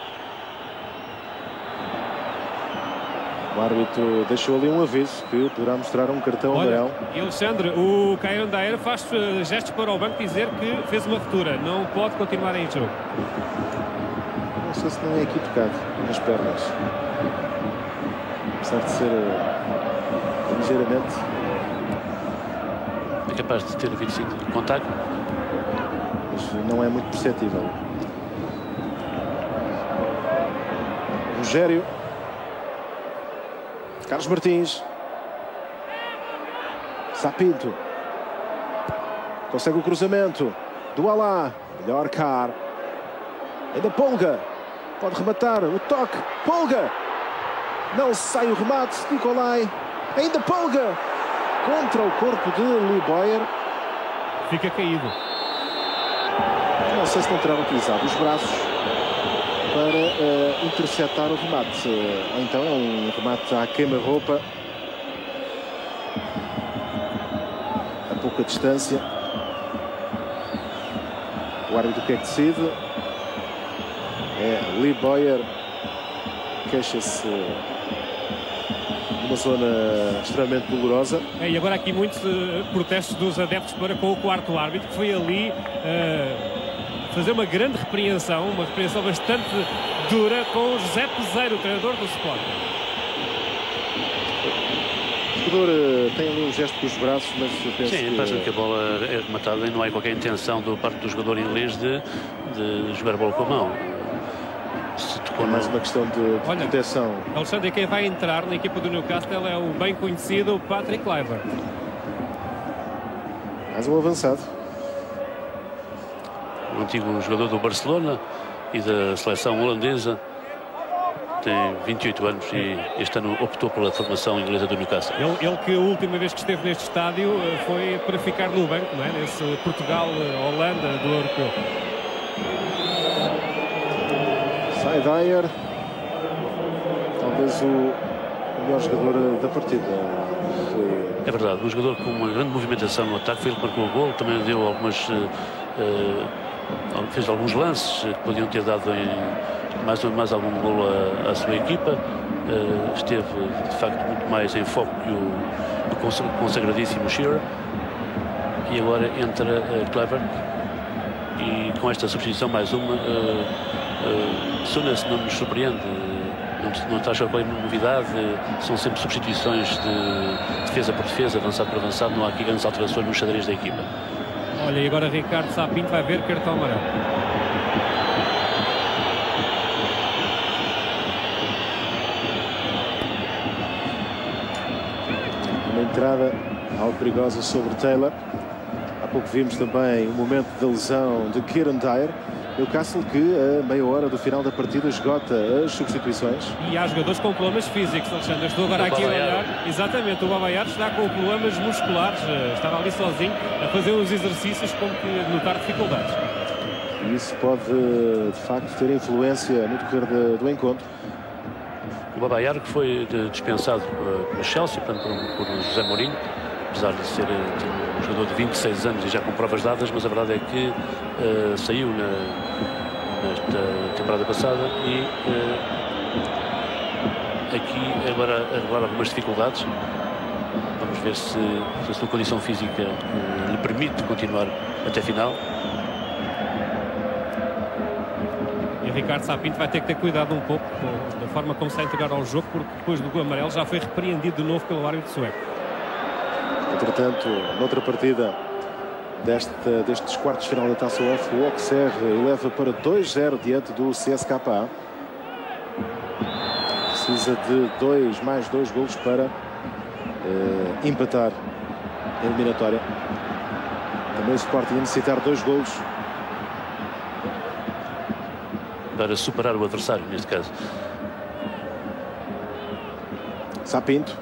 O árbitro deixou ali um aviso que poderá mostrar um cartão Olha, amarelo. E Alexandre, o Kieran Dyer faz gestos para o banco dizer que fez uma ruptura, não pode continuar em jogo. Não sei se não é aqui tocado nas pernas. Apesar de ser uh, ligeiramente. É capaz de ter havido sim de contacto. Mas não é muito perceptível. Rogério. Carlos Martins. Sapinto. Consegue o cruzamento. Do Alá. Melhor Carr. Ainda Polga. Pode rematar. O toque. Polga. Não sai o remate. Nicolai. Ainda Polga. Contra o corpo de Lee Bowyer. Fica caído. Não sei se não terá utilizado os braços para uh, interceptar o remate. Uh, então é um remate à queima-roupa. A pouca distância. O árbitro que é que decide? É Lee Bowyer. Queixa-se numa zona extremamente dolorosa. É, e agora aqui muitos uh, protestos dos adeptos para com o quarto árbitro, que foi ali uh, fazer uma grande repreensão, uma repreensão bastante dura com José Peseiro, o treinador do Sporting. O jogador uh, tem ali um gesto com os braços, mas eu penso Sim, que... parece que a bola é rematada e não há qualquer intenção do parte do jogador inglês de, de jogar a bola com a mão. Se tocou é mais uma questão de, de Olha, proteção. Alexandre, quem vai entrar na equipa do Newcastle é o bem conhecido Patrick Kluivert. Mais um avançado. O antigo jogador do Barcelona e da seleção holandesa. Tem vinte e oito anos e este ano optou pela formação inglesa do Newcastle. Ele, ele que a última vez que esteve neste estádio foi para ficar no banco, não é? Nesse Portugal-Holanda do Europeu. Sai Dyer. Talvez o melhor jogador da partida. Foi... É verdade, um jogador com uma grande movimentação no ataque, foi ele que marcou o gol, também deu algumas, uh, uh, fez alguns lances que podiam ter dado em mais, mais algum gol à, à sua equipa. Uh, esteve de facto muito mais em foco que o, o consagradíssimo Shearer. E agora entra uh, Kluivert e com esta substituição mais uma, uh, uh, Souness não nos surpreende. Não, não traz qualquer novidade, são sempre substituições de defesa por defesa, avançado por avançado, não há aqui grandes alterações no xadrez da equipa. Olha, e agora Ricardo Sapinto vai ver cartão amarelo. Uma entrada algo perigosa sobre Taylor. Há pouco vimos também o momento da lesão de Kieran Dyer. Newcastle que a meia hora do final da partida esgota as substituições. E há jogadores com problemas físicos, Alexandre. Estou agora aqui a olhar. Exatamente, o Babayar está com problemas musculares. Estava ali sozinho a fazer uns exercícios com que notar dificuldades. E isso pode, de facto, ter influência no decorrer de, do encontro. O Babayaro, que foi dispensado uh, pelo Chelsea, portanto, por, por José Mourinho, apesar de ser uh, um jogador de vinte e seis anos e já com provas dadas, mas a verdade é que uh, saiu na, nesta temporada passada e uh, aqui agora a revelar algumas dificuldades. Vamos ver se, se a sua condição física uh, lhe permite continuar até a final. Ricardo Sá Pinto vai ter que ter cuidado um pouco da forma como se está a entregar ao jogo, porque depois do gol amarelo já foi repreendido de novo pelo árbitro sueco. Entretanto, noutra partida deste, destes quartos de final da Taça U E F, o Auxerre eleva para dois zero diante do C S K A. Precisa de dois mais dois golos para uh, empatar a eliminatória. Também o Sporting a necessitar dois golos para superar o adversário, neste caso. Sá Pinto.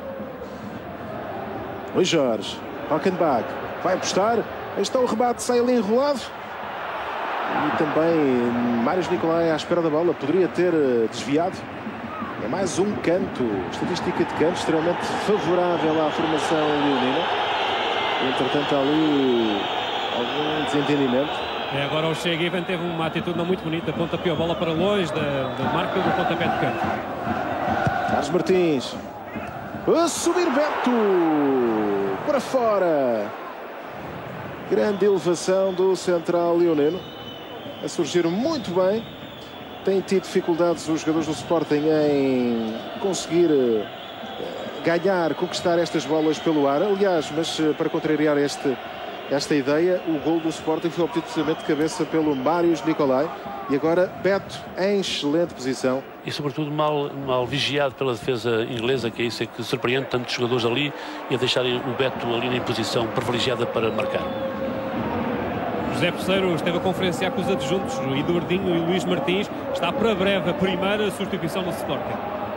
Luís Jorge. Hockenbach. Vai apostar. Aí está o rebate, sai ali enrolado. E também Mários Nicolai à espera da bola. Poderia ter desviado. É mais um canto. Estatística de canto extremamente favorável à formação leonina. Entretanto, ali algum desentendimento. É, agora o Che Given teve uma atitude não muito bonita, pontapeou a bola para longe da, da marca do pontapé de canto. Carlos Martins. A subir Beto para fora. Grande elevação do central leonino. A surgir muito bem. Tem tido dificuldades os jogadores do Sporting em conseguir ganhar, conquistar estas bolas pelo ar. Aliás, mas para contrariar este... esta ideia, o gol do Sporting foi obtido precisamente de cabeça pelo Mários Nicolai. E agora Beto em excelente posição. E sobretudo mal, mal vigiado pela defesa inglesa, que é isso é que surpreende tantos jogadores ali e a deixarem o Beto ali em posição privilegiada para marcar. José Peseiro esteve a conferenciar com os adjuntos, Eduardinho e Luís Martins. Está para breve a primeira substituição do Sporting.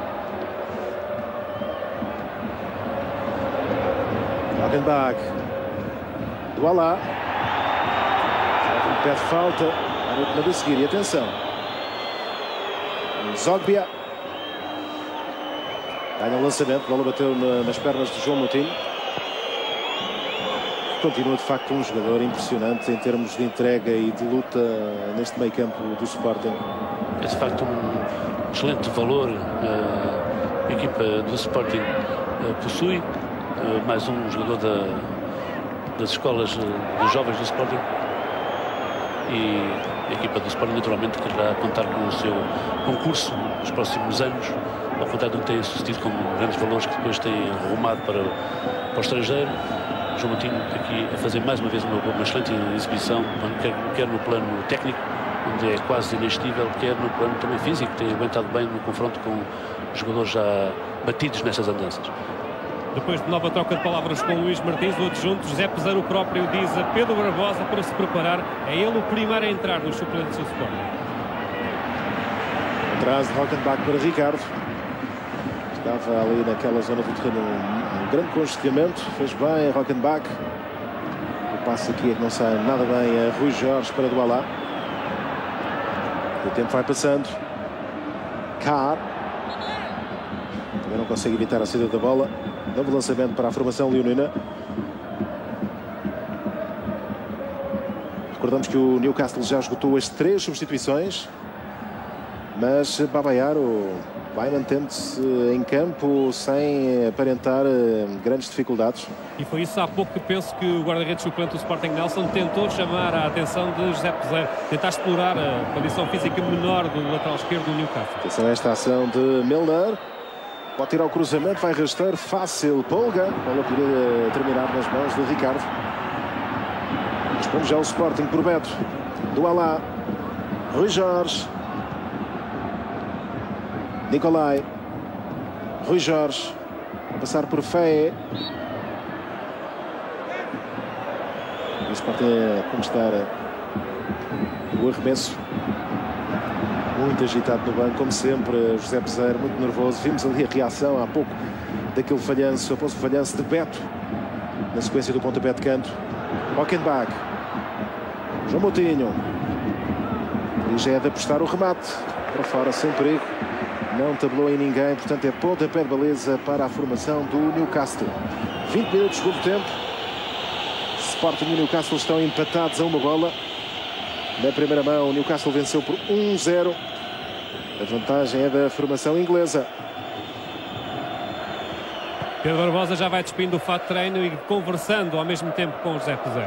Hockenbach. Do Alá. Pede falta. A de seguir. E atenção. Zogbia. Ganha o lançamento. A bola bateu na, nas pernas de João Moutinho. Continua de facto um jogador impressionante em termos de entrega e de luta neste meio campo do Sporting. É de facto um excelente valor uh, a equipa do Sporting uh, possui. Uh, mais um jogador da, das escolas uh, dos jovens do Sporting. E a equipa do Sporting naturalmente quererá contar com o seu concurso nos próximos anos, ao contrário do que tem sucedido com grandes valores que depois têm arrumado para, para o estrangeiro. João Moutinho aqui a fazer mais uma vez uma, uma excelente exibição, quer, quer no plano técnico, onde é quase inextível, quer no plano também físico, tem aguentado bem no confronto com jogadores já batidos nessas andanças. Depois de nova troca de palavras com Luís Martins, o adjunto José Peseiro próprio diz a Pedro Barbosa para se preparar. É ele o primeiro a entrar nos suplentes do Sporting. Atrás de Hockenbach para Ricardo. Estava ali naquela zona do terreno um, um grande congestionamento. Fez bem a Hockenbach. O passe aqui é que não sai nada bem a Rui Jorge para Douala. O tempo vai passando. Carr. Também não consegue evitar a saída da bola. Novo lançamento para a formação leonina. Recordamos que o Newcastle já esgotou as três substituições, mas Babayaro vai mantendo-se em campo sem aparentar grandes dificuldades. E foi isso há pouco que penso que o guarda-redes suplente do Sporting, Nelson, tentou chamar a atenção de José Peseiro, tentar explorar a condição física menor do lateral esquerdo do Newcastle. Atenção a esta ação de Milner. Pode tirar o cruzamento, vai rasteiro, fácil, Polga. A bola poderia terminar nas mãos de Ricardo. Responde já o Sporting por Beto. Douala. Rui Jorge. Nicolai. Rui Jorge. A passar por Fé. O Sporting a conquistar o arremesso. Muito agitado no banco, como sempre, José Peseiro, muito nervoso. Vimos ali a reação há pouco daquele falhanço, após o falhanço de Beto, na sequência do pontapé de canto. Hockenbach. João Moutinho. Ali já é de apostar o remate para fora, sem perigo. Não tabelou em ninguém, portanto é pontapé de baliza para a formação do Newcastle. vinte minutos do segundo tempo. Sporting e Newcastle estão empatados a uma bola. Na primeira mão, o Newcastle venceu por um zero. A vantagem é da formação inglesa. Pedro Barbosa já vai despindo o fato de treino e conversando ao mesmo tempo com o José José.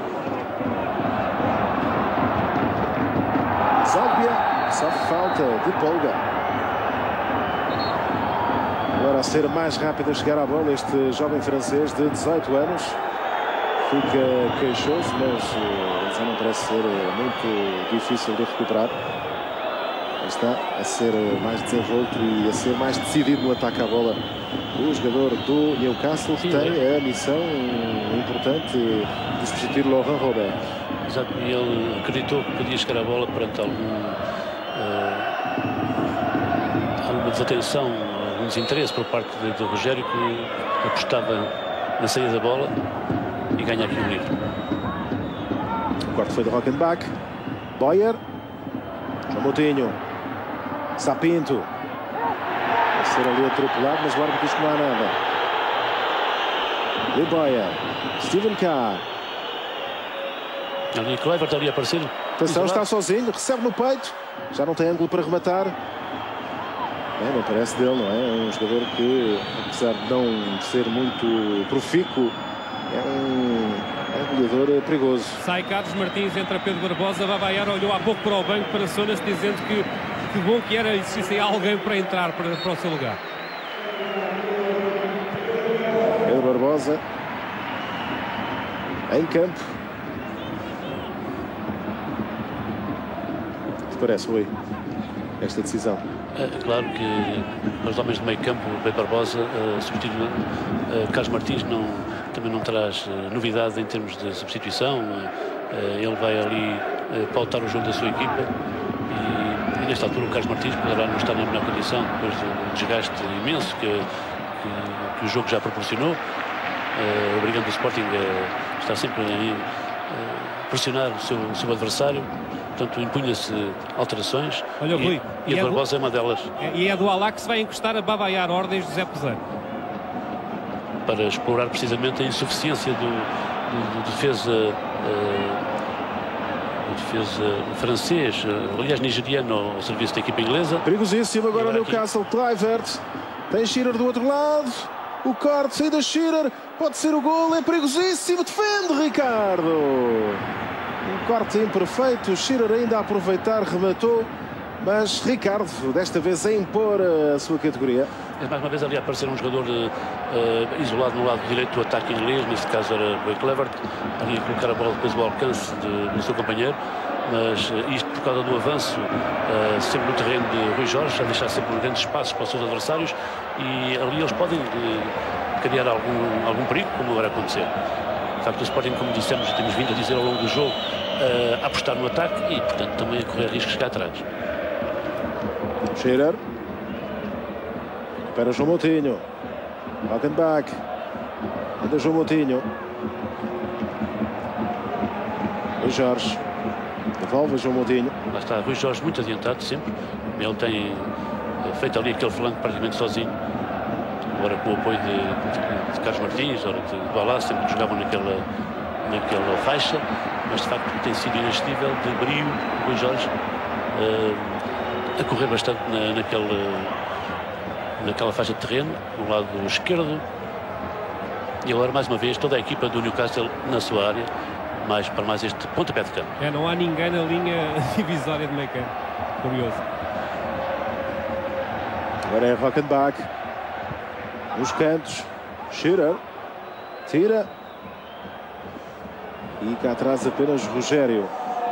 Zóbia, só falta de polga. Agora a ser mais rápido a chegar à bola este jovem francês de dezoito anos. Fica queixoso, mas já não parece ser muito difícil de recuperar. Está a ser mais desenvolto e a ser mais decidido no ataque à bola. O jogador do Newcastle que tem a missão importante de substituir Laurent Robert. Exato, e ele acreditou que podia chegar à bola perante algum, uh, alguma desatenção, algum desinteresse por parte de, de Rogério, que apostava na saída da bola e ganha aqui um livro. O quarto foi de Rockenbach. Boyer. João Moutinho. Sapinto. Vai ser ali atropelado, mas o árbitro diz que não há nada. E Boyer. Steven Carr. Ali Kluivert ali a aparecer. Atenção, está sozinho, recebe no peito. Já não tem ângulo para rematar. É, não parece dele, não é? É um jogador que, apesar de não ser muito profícuo, é um, é um goleador perigoso. Sai Carlos Martins, entra Pedro Barbosa. Babayar olhou há pouco para o banco, para Sonas, dizendo que que bom que era existisse alguém para entrar para, para o seu lugar. Pedro Barbosa em campo. O que parece, Rui, esta decisão? É claro que os homens do meio campo, Pedro Barbosa, uh, substituindo uh, Carlos Martins, não, também não traz uh, novidade em termos de substituição. Uh, ele vai ali uh, pautar o jogo da sua equipa. E nesta altura o Carlos Martins poderá não estar na melhor condição depois do desgaste imenso que, que, que o jogo já proporcionou, uh, obrigando o Sporting a estar sempre a uh, pressionar o seu, o seu adversário. Portanto, impunha-se alterações. Olha, Rui, e, e a Barbosa é uma delas. E é do Alá que se vai encostar a Babayar, ordens de José Peseiro. Para explorar precisamente a insuficiência do, do, do defesa... Uh, defesa francês, aliás nigeriano, ao serviço da equipa inglesa. Perigosíssimo agora o Newcastle. Kluivert tem Shearer do outro lado, o corte, saída Shearer, pode ser o gol, é perigosíssimo, defende Ricardo. Um corte imperfeito, Shearer ainda a aproveitar, rematou, mas Ricardo desta vez a impor a sua categoria. É mais uma vez ali a aparecer um jogador uh, isolado no lado direito do ataque inglês, neste caso era o Kluivert, ali a colocar a bola depois ao alcance de, do seu companheiro, mas uh, isto por causa do avanço uh, sempre no terreno de Rui Jorge, a deixar sempre grandes espaços para os seus adversários, e ali eles podem uh, criar algum, algum perigo, como agora acontecer. De facto, o Sporting, como dissemos, temos vindo a dizer ao longo do jogo, uh, a apostar no ataque e, portanto, também a correr riscos cá atrás. Shearer. Para João Moutinho. Rockenbach. Ainda João Moutinho. Rui Jorge. Devolve João Moutinho. Lá está Rui Jorge muito adiantado sempre. Ele tem feito ali aquele flanco praticamente sozinho. Agora com o apoio de, de, de Carlos Martins, ora de, de Balá, sempre que jogavam naquela, naquela faixa. Mas de facto tem sido inestível, de brio, Rui Jorge. Uh, a correr bastante na, naquele... naquela faixa de terreno, no lado esquerdo, e agora mais uma vez toda a equipa do Newcastle na sua área, mais para mais este pontapé de campo. É, não há ninguém na linha divisória de meio campo. Curioso. Agora é Rockenbach nos cantos. Shearer tira e cá atrás apenas Rogério.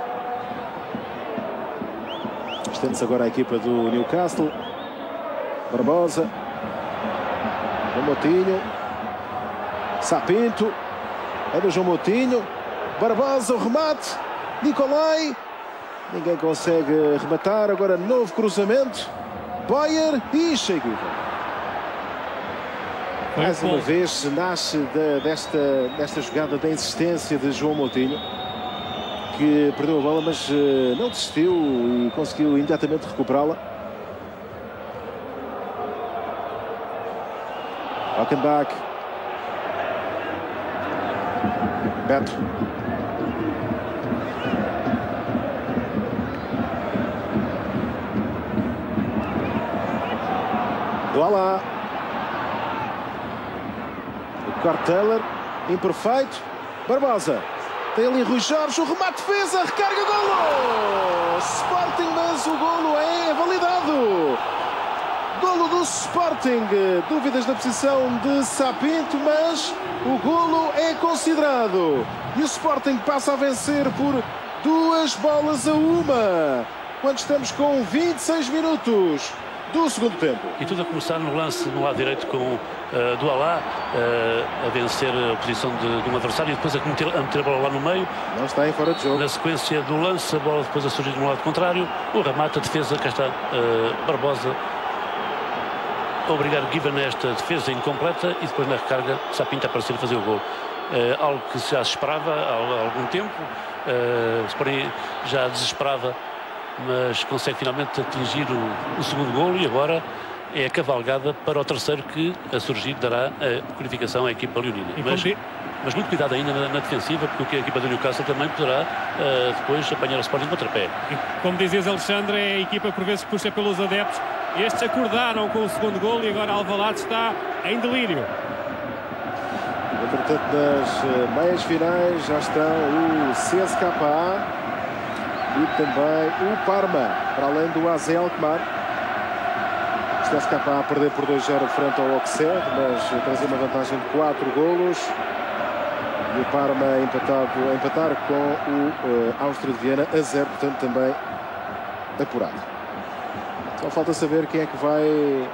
Estende-se agora a equipa do Newcastle. Barbosa, João Moutinho, Sapinto, é do João Moutinho, Barbosa, o remate, Nicolai, ninguém consegue rematar, agora novo cruzamento, Boyer e chega. Mais uma vez nasce de, desta, desta jogada da insistência de João Moutinho, que que perdeu a bola, mas uh, não desistiu e conseguiu imediatamente recuperá-la. Hockenbach. Beto. Duala. O Carteller, imperfeito. Barbosa. Tem ali Rui Jorge, o remate, defesa, recarga, golo! Sporting, mas o golo é validado. Golo do Sporting. Dúvidas da posição de Sapinto, mas o golo é considerado. E o Sporting passa a vencer por duas bolas a uma, quando estamos com vinte e seis minutos do segundo tempo. E tudo a começar no lance no lado direito com uh, Duala uh, a vencer a posição de, de um adversário e depois a meter, a meter a bola lá no meio. Não está em fora de jogo. Na sequência do lance, a bola depois a surgir no lado contrário. O remate, a defesa, cá está uh, Barbosa a obrigar Given a esta defesa incompleta e depois na recarga Sapinto a aparecer a fazer o gol. Uh, algo que já se esperava há, há algum tempo. Uh, Sporting já desesperava, mas consegue finalmente atingir o, o segundo golo e agora é a cavalgada para o terceiro que a surgir dará a qualificação à equipa leonina. Mas, mas muito cuidado ainda na, na defensiva, porque a equipa do Newcastle também poderá uh, depois apanhar o Sporting contra pé. E, como dizias, Alexandre, é a equipa por vezes puxa pelos adeptos. Estes acordaram com o segundo golo e agora Alvalade está em delírio. Entretanto, nas meias finais já estão o C S K A e também o Parma, para além do A Z Alkmaar. O C S K A a perder por dois a zero frente ao Auxerre, mas trazia uma vantagem de quatro golos. E o Parma empatado, a empatar com o uh, Áustria de Viena a zero, portanto também apurado. Só falta saber quem é que vai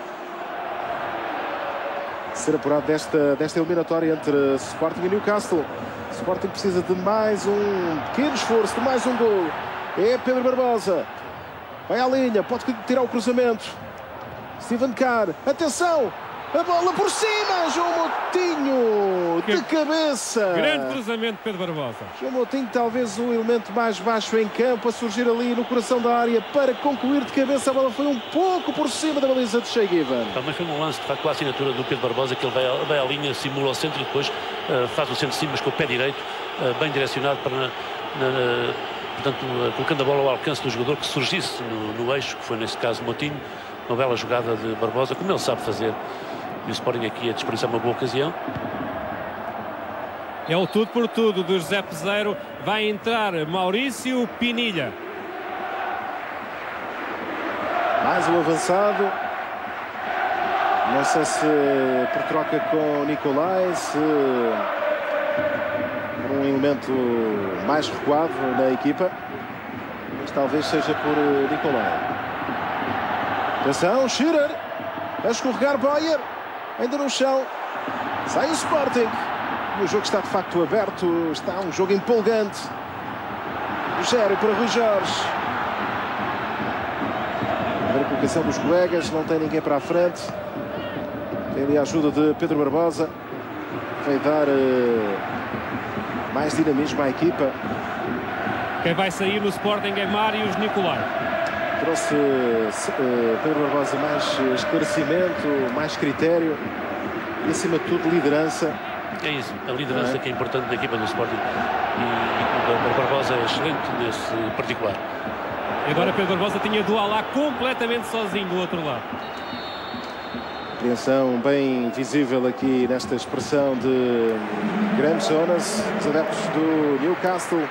ser apurado desta, desta eliminatória entre Sporting e Newcastle. Sporting precisa de mais um pequeno esforço, de mais um gol. É Pedro Barbosa. Vai à linha, pode tirar o cruzamento. Steven Carr, atenção! A bola por cima! João Moutinho, de cabeça! Grande cruzamento de Pedro Barbosa. João Moutinho, talvez o elemento mais baixo em campo, a surgir ali no coração da área para concluir de cabeça. A bola foi um pouco por cima da baliza de Shea Given. Também foi um lance, de facto, com a assinatura do Pedro Barbosa, que ele vai, vai à linha, simula o centro e depois uh, faz o centro de cima, mas com o pé direito, uh, bem direcionado para, na, na, portanto, uh, colocando a bola ao alcance do jogador que surgisse no, no eixo, que foi neste caso Moutinho. Uma bela jogada de Barbosa, como ele sabe fazer. E o Sporting aqui a desperdiçar uma boa ocasião. É o tudo por tudo do José Peseiro. Vai entrar Maurício Pinilha. Mais um avançado. Não sei se por troca com Nicolai, se por um elemento mais recuado na equipa. Mas talvez seja por Nicolai. Atenção, Schurer. A escorregar Boyer. Ainda no chão. Sai o Sporting. E o jogo está de facto aberto. Está um jogo empolgante. Rogério para Rui Jorge. A colocação dos colegas. Não tem ninguém para a frente. Tem ali a ajuda de Pedro Barbosa. Vai dar uh, mais dinamismo à equipa. Quem vai sair no Sporting é Mários Nicolai. Trouxe uh, Pedro Barbosa mais esclarecimento, mais critério e, acima de tudo, liderança. É isso, a liderança é? que é importante na equipa do Sporting. E, e o Barbosa é excelente nesse particular. E agora Pedro Barbosa tinha Duala completamente sozinho do outro lado. Apreensão bem visível aqui nesta expressão de Graham Souness, os adeptos do Newcastle.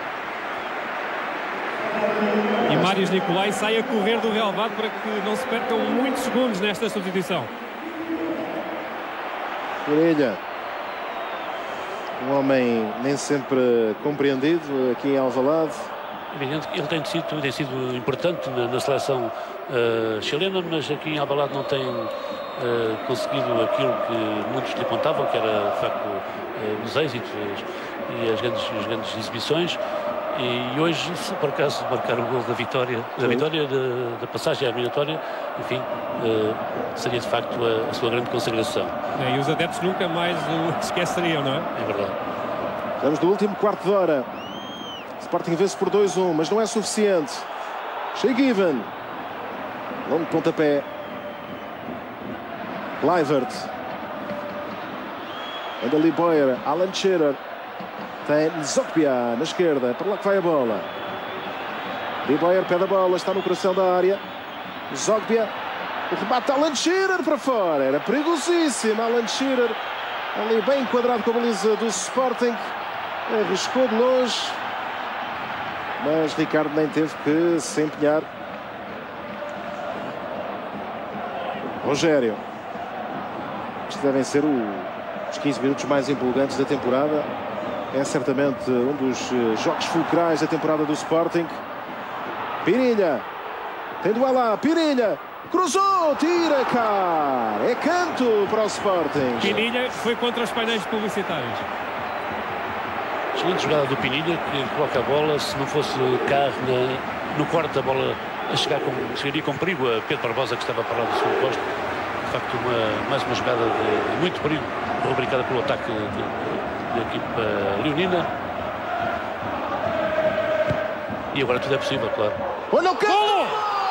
E Mários Nicolai sai a correr do relvado para que não se percam muitos segundos nesta substituição. Orelha. Um homem nem sempre compreendido aqui em Alvalade. Evidente que ele tem sido, tem sido importante na, na seleção uh, chilena, mas aqui em Alvalade não tem uh, conseguido aquilo que muitos lhe apontavam, que era de facto uh, os êxitos e as grandes, as grandes exibições. E hoje, se por acaso marcar o gol da vitória, da vitória da, da passagem à eliminatória, enfim, uh, seria de facto a, a sua grande consagração. É, e os adeptos nunca mais o esqueceriam, não é? É verdade. Estamos no último quarto de hora. Sporting vence por dois a um, mas não é suficiente. Shea Given. Longo pontapé. Kluivert. Ainda ali Boyer. Alan Shearer. Tem Zokbia na esquerda. Para lá que vai a bola. Lee Boyer pede a bola. Está no coração da área. Zokbia. O rebate Alan Shearer para fora. Era perigosíssimo. Alan Shearer. Ali bem enquadrado com a baliza do Sporting. Arriscou de longe. Mas Ricardo nem teve que se empenhar. Rogério. Estes devem ser o, os quinze minutos mais empolgantes da temporada. É certamente um dos jogos fulcrais da temporada do Sporting. Pirilha. Tem duelo lá. Pirilha. Cruzou. Tira cá. É canto para o Sporting. Pirilha foi contra os painéis publicitários. Excelente jogada do Pinilha, que coloca a bola. Se não fosse carro na, no corte, a bola a chegar com, chegaria com perigo a Pedro Barbosa, que estava para lá do segundo posto. De facto, uma, mais uma jogada de muito perigo, rubricada pelo ataque da equipa leonina. E agora tudo é possível, claro. Olha o canto! Golo!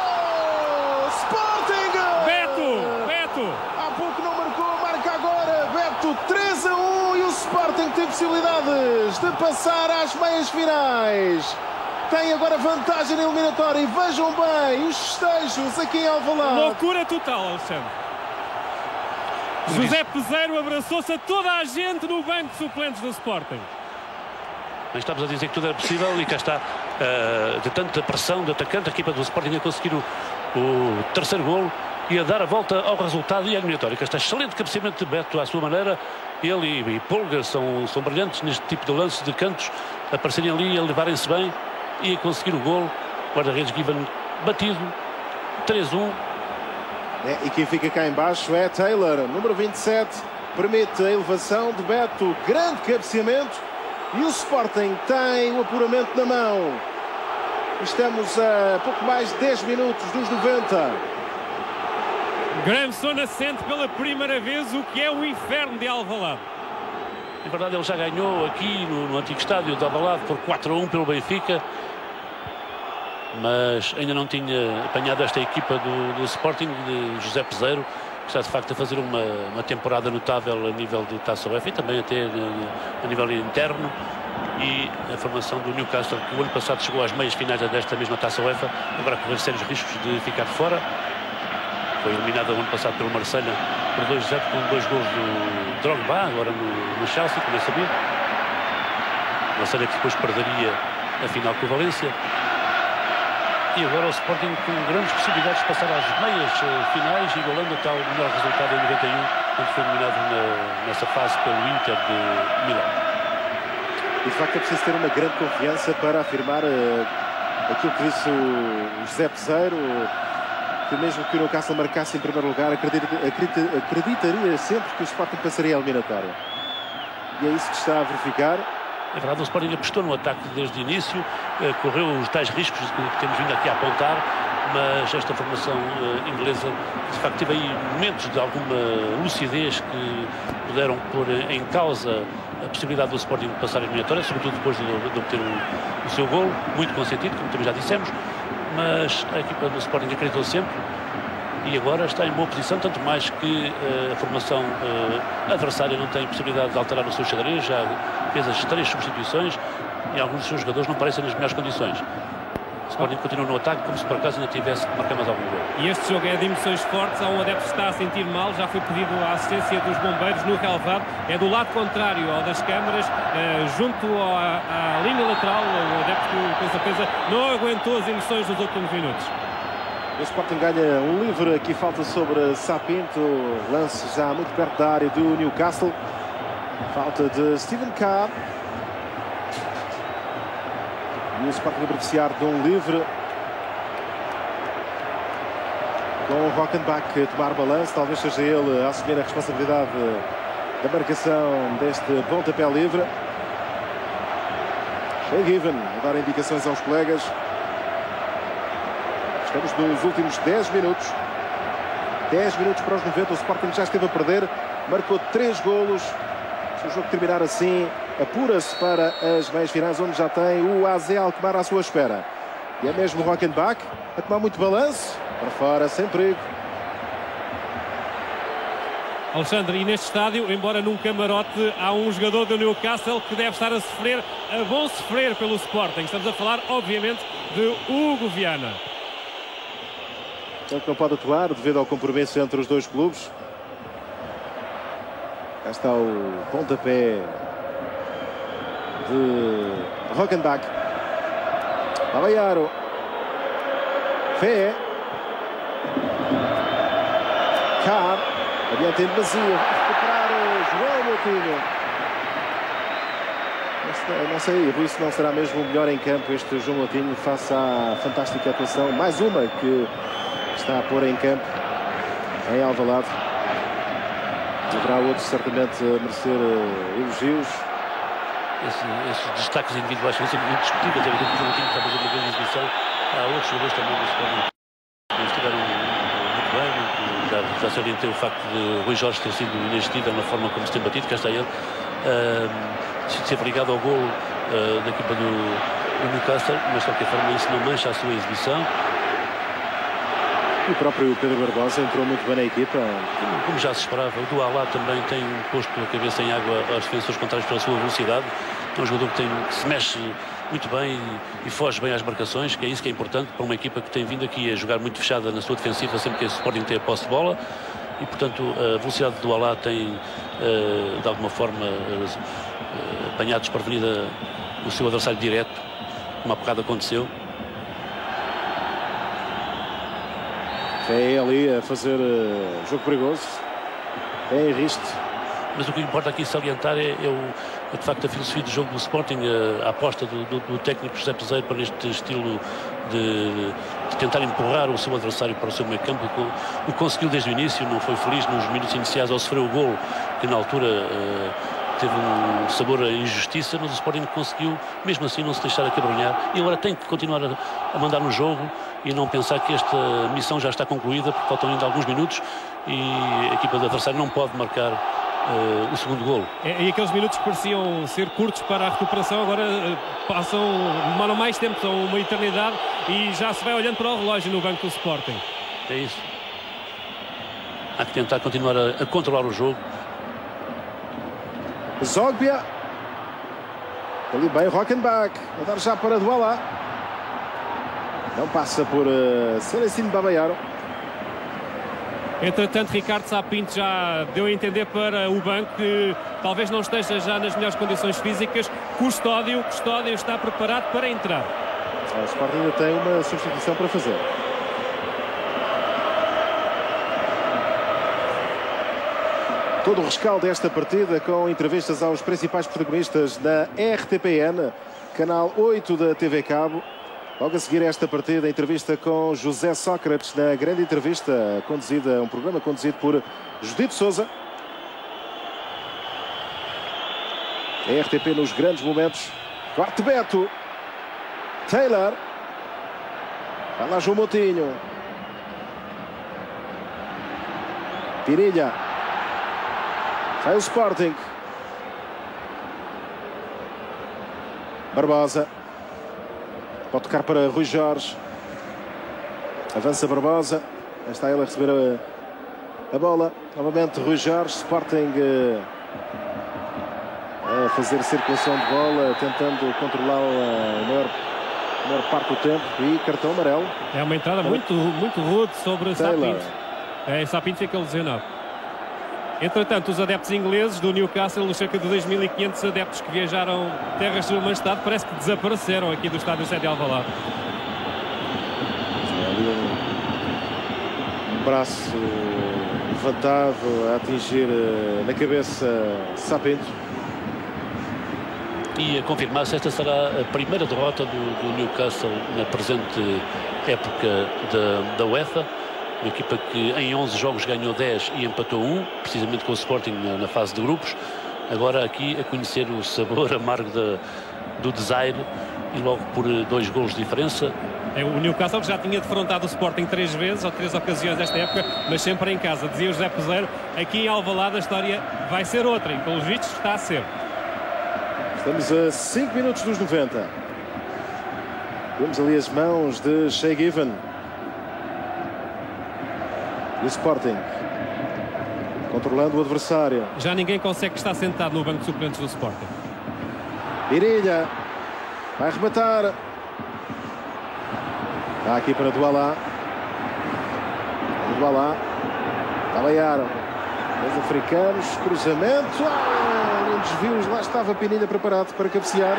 Sporting! Beto! Beto! Há pouco não marcou, marca agora. Beto, três a um, e o Sporting tem possibilidades de passar às meias finais. Tem agora vantagem na eliminatória e vejam bem os festejos aqui em Alvalade. Loucura total, Alexandre. José Peseiro abraçou-se a toda a gente no banco de suplentes do Sporting. Estamos a dizer que tudo era possível e cá está, uh, de tanta pressão do atacante, a equipa do Sporting a conseguir o, o terceiro golo e a dar a volta ao resultado e à eliminatória. Cá está excelente cabeceamento de Beto à sua maneira. Ele e, e Polga são, são brilhantes neste tipo de lance de cantos, aparecerem ali, a levarem-se bem e a conseguir o golo. Guarda-redes Given batido, três a um. É, e quem fica cá em baixo é Taylor, número vinte e sete, permite a elevação de Beto, grande cabeceamento, e o Sporting tem o apuramento na mão. Estamos a pouco mais de dez minutos dos noventa. Gramson sente pela primeira vez o que é o inferno de Alvalade. Na verdade, ele já ganhou aqui no, no antigo estádio de Alvalade por quatro a um pelo Benfica, mas ainda não tinha apanhado esta equipa do, do Sporting, de José Peseiro, que está de facto a fazer uma, uma temporada notável a nível de Taça UEFA e também até a, a nível interno. E a formação do Newcastle, que o ano passado chegou às meias finais desta mesma Taça UEFA, agora correr sérios riscos de ficar fora. Foi eliminado o ano passado pelo Marselha por dois a zero, com dois gols do Drogba, agora no, no Chelsea, como é sabido. Marselha que depois perderia a final com o Valência. E agora o Sporting com grandes possibilidades de passar às meias uh, finais, igualando o tal melhor resultado em noventa e um, quando foi eliminado na, nessa fase pelo Inter de Milão. E de facto é preciso ter uma grande confiança para afirmar uh, aquilo que disse o José Peseiro, que mesmo que o Newcastle marcasse em primeiro lugar, acredita, acredita, acreditaria sempre que o Sporting passaria a eliminatória. E é isso que está a verificar. É verdade, o Sporting apostou no ataque desde o início, eh, correu os tais riscos que temos vindo aqui a apontar, mas esta formação eh, inglesa, de facto, teve aí momentos de alguma lucidez que puderam pôr em causa a possibilidade do Sporting de passar a eliminatória, sobretudo depois de, de obter o, o seu golo, muito consentido, como também já dissemos, mas a equipa do Sporting acreditou sempre e agora está em boa posição, tanto mais que uh, a formação uh, adversária não tem possibilidade de alterar o seu xadrez, já fez as três substituições e alguns dos seus jogadores não parecem nas melhores condições. O Sporting continua no ataque como se por acaso ainda tivesse que marcar mais algum gol. E este jogo é de emoções fortes, há um adepto que está a sentir mal, já foi pedido a assistência dos bombeiros no relevado, é do lado contrário ao das câmaras, uh, junto à, à linha lateral, o adepto com certeza não aguentou as emoções dos últimos minutos. O Sporting ganha um livre, aqui falta sobre Sapinto, lance já muito perto da área do Newcastle. Falta de Steven Carr. E o Sporting a beneficiar de um livre. Com o Rockenbach a tomar balanço, talvez seja ele a assumir a responsabilidade da marcação deste pontapé livre. Shea Given a dar indicações aos colegas. Estamos nos últimos dez minutos. dez minutos para os noventa. O Sporting já esteve a perder. Marcou três golos. Se o jogo terminar assim, apura-se para as meias finais, onde já tem o A Z Alkmaar à sua espera. E é mesmo Rockenbach a tomar muito balanço, para fora, sem perigo. Alexandre, e neste estádio, embora num camarote, há um jogador do Newcastle que deve estar a sofrer, a bom sofrer pelo Sporting. Estamos a falar, obviamente, de Hugo Viana. Ele que não pode atuar devido ao compromisso entre os dois clubes. Cá está o pontapé de Rockenbach. Babayaro. Fé. Cá. Adiante em demasia. Recuperar o João Moutinho. Não sei, Rui, se não será mesmo o melhor em campo este João Moutinho face à fantástica atuação. Mais uma que está a pôr em campo em Alvalade. Haverá outros certamente a merecer elogios. Esse, esses destaques individuais são sempre muito discutíveis. É evidente que o Moutinho está a fazer uma grande exibição. Há outros jogadores também do Sporting que estiveram muito bem. Já, já salientei o facto de Rui Jorge ter sido inesquecível na forma como se tem batido. Cá está ele. Uh, ser ligado ao golo uh, da equipa do, do Newcastle, mas de qualquer forma isso não mancha a sua exibição. E o próprio Pedro Barbosa entrou muito bem na equipa. Como, como já se esperava, o Douala também tem posto a cabeça em água aos defensores contrários pela sua velocidade. É um jogador que, tem, que se mexe muito bem e, e foge bem às marcações, que é isso que é importante para uma equipa que tem vindo aqui a jogar muito fechada na sua defensiva sempre que o Sporting tem a posse de bola. E, portanto, a velocidade do Douala tem, uh, de alguma forma, uh, apanhado desprevenida o seu adversário direto, como há bocado aconteceu. É ali a fazer uh, jogo perigoso. É em risco. Mas o que importa aqui salientar é, é, o, é de facto a filosofia do jogo do Sporting, a, a aposta do, do, do técnico José Peseiro para este estilo de, de tentar empurrar o seu adversário para o seu meio campo. O, o conseguiu desde o início, não foi feliz nos minutos iniciais ao sofrer o golo, que na altura uh, teve um sabor a injustiça, mas o Sporting conseguiu, mesmo assim, não se deixar acabrunhar. E agora tem que continuar a, a mandar no jogo e não pensar que esta missão já está concluída, porque faltam ainda alguns minutos e a equipa do adversário não pode marcar Uh, o segundo golo. E, e aqueles minutos que pareciam ser curtos para a recuperação agora uh, passam, demoram mais tempo, são uma eternidade e já se vai olhando para o relógio no banco do Sporting. É isso. Há que tentar continuar a, a controlar o jogo. Zogbia. Ali bem Rockenbach. A dar já para Douala. Não passa por uh, Celestino Babayaro. Entretanto, Ricardo Sá Pinto já deu a entender para o banco que talvez não esteja já nas melhores condições físicas. Custódio, Custódio está preparado para entrar. O Sporting ainda tem uma substituição para fazer. Todo o rescaldo desta partida com entrevistas aos principais protagonistas da R T P N, canal oito da T V Cabo. Logo a seguir a esta partida, a entrevista com José Sócrates, na grande entrevista conduzida, um programa conduzido por Judito Sousa. A R T P nos grandes momentos. Quarto Beto. Taylor. Vai lá João Moutinho. Pirilha. Sai o Sporting. Barbosa. Pode tocar para Rui Jorge. Avança Barbosa. Está ele a receber a, a bola. Novamente Rui Jorge. Sporting uh, a fazer circulação de bola, tentando controlá-la a maior, a maior parte do tempo. E cartão amarelo. É uma entrada muito, muito rude sobre Sá Pinto. É, Sá Pinto fica lesionado. Entretanto, os adeptos ingleses do Newcastle, os cerca de dois mil e quinhentos adeptos que viajaram terras de sua majestade, parece que desapareceram aqui do estádio Sede Alvalade. Um braço levantado a atingir na cabeça Sá Pinto. E a confirmar-se, esta será a primeira derrota do, do Newcastle na presente época da, da UEFA. Uma equipa que em onze jogos ganhou dez e empatou um, precisamente com o Sporting na, na fase de grupos. Agora aqui a conhecer o sabor amargo da, do desaire e logo por dois golos de diferença. É, o Newcastle já tinha defrontado o Sporting três vezes, ou três ocasiões nesta época, mas sempre em casa. Dizia o José Peseiro, aqui em Alvalade a história vai ser outra, e pelos vistos está a ser. Estamos a cinco minutos dos noventa. Vemos ali as mãos de Shay Given. E o Sporting controlando o adversário. Já ninguém consegue estar sentado no banco de suplentes do Sporting. Irilha vai rematar. Está aqui para Douala. Douala. Caballero. Os africanos. Cruzamento. Ah, um desvio. Lá estava Pinilha preparado para cabecear.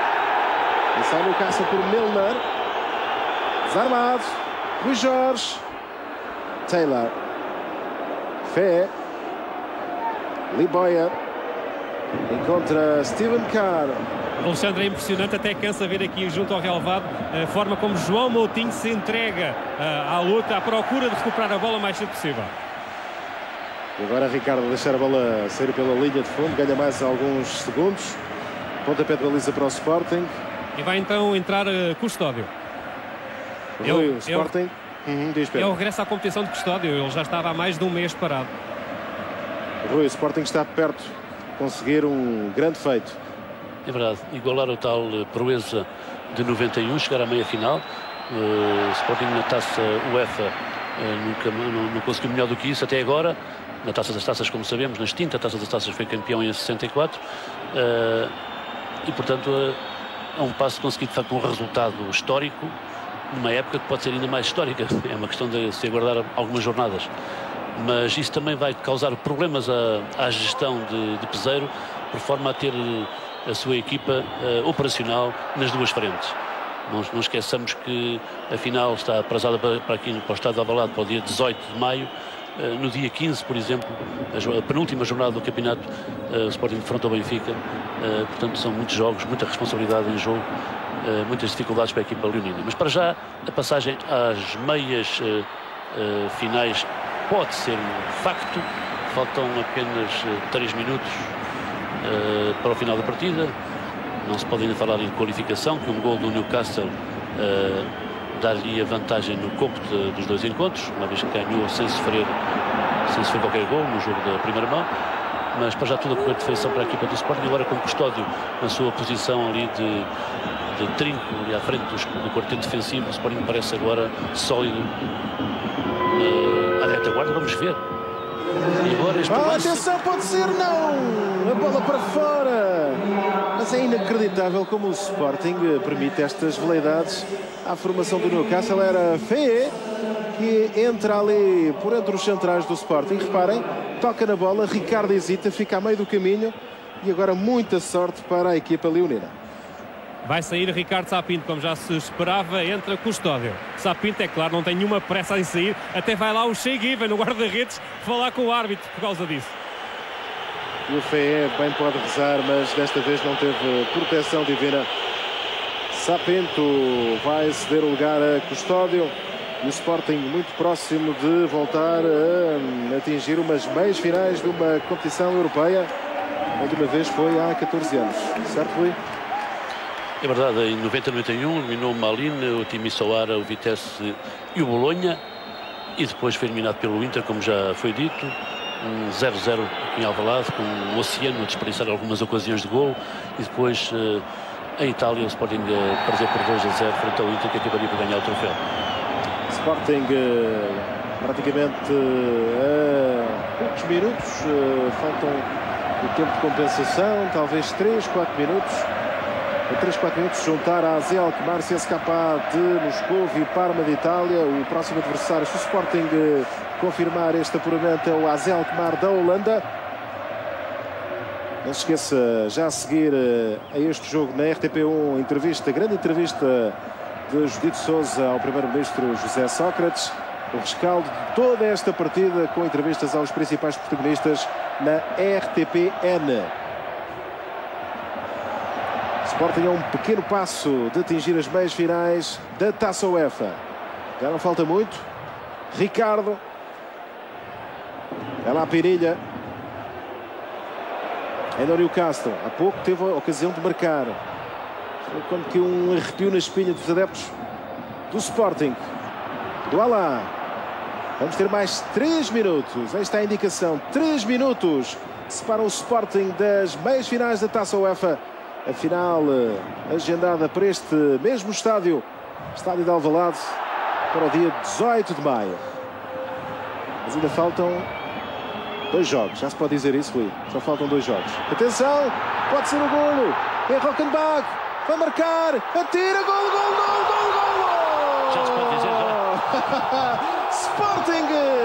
E sai no caça por Milner. Desarmado. Rui Jorge. Taylor. Fé. Lee Boyer. Encontra Steven Carr. Alexandre, é impressionante, até cansa ver aqui junto ao relevado a forma como João Moutinho se entrega uh, à luta, à procura de recuperar a bola o mais cedo possível. E agora Ricardo a deixar a bola sair pela linha de fundo, ganha mais alguns segundos. Pontapé de baliza para o Sporting. E vai então entrar uh, Custódio. Rui, o Sporting. Ele, uhum, diz ele regressa à competição de Custódio, ele já estava há mais de um mês parado. Rui, o Sporting está perto de conseguir um grande feito. É verdade, igualar o tal proeza de noventa e um, chegar à meia-final. O Sporting na taça UEFA nunca não, não conseguiu melhor do que isso até agora. Na taça das taças, como sabemos, na extinta taça das taças foi campeão em sessenta e quatro. E, portanto, é um passo conseguido de facto um resultado histórico, numa época que pode ser ainda mais histórica. É uma questão de se aguardar algumas jornadas. Mas isso também vai causar problemas à, à gestão de, de Peseiro, por forma a ter a sua equipa uh, operacional nas duas frentes. Não, não esqueçamos que a final está aprazada para, para aqui para o Estádio de Alvalade para o dia dezoito de maio. Uh, no dia quinze, por exemplo, a, a penúltima jornada do campeonato, uh, o Sporting defronta o Benfica. Uh, portanto, são muitos jogos, muita responsabilidade em jogo, uh, muitas dificuldades para a equipa leonina. Mas para já, a passagem às meias uh, uh, finais pode ser um facto. Faltam apenas uh, três minutos Uh, para o final da partida. Não se pode ainda falar em qualificação, que um gol do Newcastle uh, dar-lhe a vantagem no cômputo de, dos dois encontros, uma vez que ganhou sem sofrer, sem sofrer qualquer gol no jogo da primeira mão. Mas para já tudo a correr de feição para a equipa do Sporting, agora com Custódio na sua posição ali de, de trinco, ali à frente do, do quarteto defensivo. O Sporting parece agora sólido uh, à retaguarda. Vamos ver. E agora este ah, lance... atenção, pode ser, não! A bola para fora! Mas é inacreditável como o Sporting permite estas veleidades à formação do Newcastle. Era Fé que entra ali por entre os centrais do Sporting. Reparem, toca na bola, Ricardo hesita, fica a meio do caminho. E agora muita sorte para a equipa leonina. Vai sair Ricardo Sapinto, como já se esperava, entra Custódio. Sapinto, é claro, não tem nenhuma pressa em sair, até vai lá o Shay Given, no guarda-redes, falar com o árbitro por causa disso. E o Fé bem pode rezar, mas desta vez não teve proteção divina. Sapinto vai ceder o lugar a Custódio. E o Sporting muito próximo de voltar a atingir umas meias finais de uma competição europeia. A última vez foi há catorze anos, certo, Rui? É verdade, em noventa, noventa e um eliminou o Malin, o Timisoara, o Vitesse e o Bolonha, e depois foi eliminado pelo Inter, como já foi dito, um zero a zero em Alvalade, com o Oceano a desperdiçar algumas ocasiões de gol, e depois em Itália o Sporting a perder por dois a zero frente ao Inter, que acabaria por ganhar o troféu. Sporting praticamente a poucos minutos, faltam o tempo de compensação, talvez três, quatro minutos. A três, quatro minutos juntar a A Z Alkmaar, C S K A de Moscou e Parma de Itália. O próximo adversário, se o Sporting confirmar este apuramento, é o A Z Alkmaar da Holanda. Não se esqueça, já a seguir a este jogo na R T P um, entrevista, grande entrevista de Judito Sousa ao primeiro-ministro José Sócrates. O rescaldo de toda esta partida com entrevistas aos principais protagonistas na R T P N. Sporting é um pequeno passo de atingir as meias finais da Taça UEFA. Já não falta muito. Ricardo. É lá a Pirilha. Ainda o Newcastle. Há pouco teve a ocasião de marcar. Foi como que um arrepio na espinha dos adeptos do Sporting. Douala. Vamos ter mais três minutos. Esta é a indicação. três minutos separam o Sporting das meias finais da Taça UEFA. A final agendada para este mesmo estádio, estádio de Alvalade, para o dia dezoito de maio. Mas ainda faltam dois jogos, já se pode dizer isso, Rui? Só faltam dois jogos. Atenção, pode ser o golo. É Rockenbach, vai marcar, atira, golo, golo, golo, golo, golo! Já se pode dizer, já. Sporting,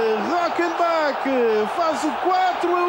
Rockenbach faz o quatro a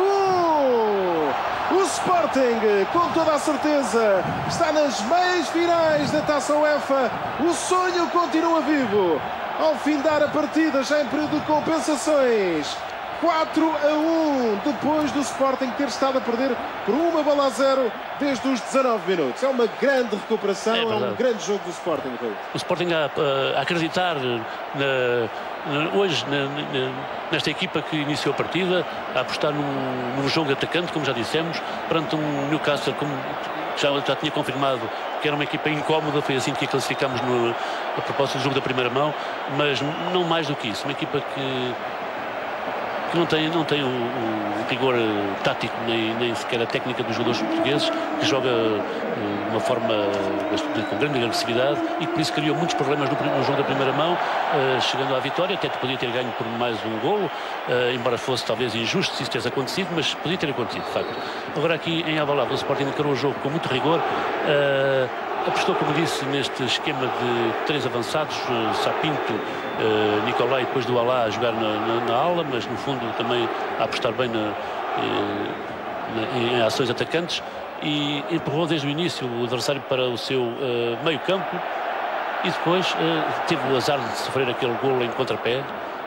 um. O Sporting, com toda a certeza, está nas meias finais da Taça UEFA. O sonho continua vivo. Ao findar a partida, já em período de compensações, quatro a um, depois do Sporting ter estado a perder por uma bola a zero desde os dezanove minutos. É uma grande recuperação, é, é um grande jogo do Sporting. O Sporting a, a acreditar na, na, hoje na, na, nesta equipa que iniciou a partida, a apostar num, num jogo de atacante, como já dissemos, perante um Newcastle como já, já tinha confirmado que era uma equipa incómoda. Foi assim que a classificámos no, a propósito do jogo da primeira mão, mas não mais do que isso, uma equipa que que não tem, não tem o, o rigor tático nem, nem sequer a técnica dos jogadores portugueses, que joga uh, de uma forma uh, com grande agressividade e que por isso criou muitos problemas no, no jogo da primeira mão, uh, chegando à vitória. Até podia ter ganho por mais um golo, uh, embora fosse talvez injusto se isso tivesse acontecido, mas podia ter acontecido, de facto. Agora aqui em Alvalade o Sporting encarou o jogo com muito rigor, uh, apostou, como disse, neste esquema de três avançados, uh, Sapinto, uh, Nicolai, depois do Alá a jogar na, na, na ala, mas no fundo também a apostar bem na, uh, na, em, em ações atacantes, e empurrou desde o início o adversário para o seu uh, meio campo e depois uh, teve o azar de sofrer aquele golo em contrapé,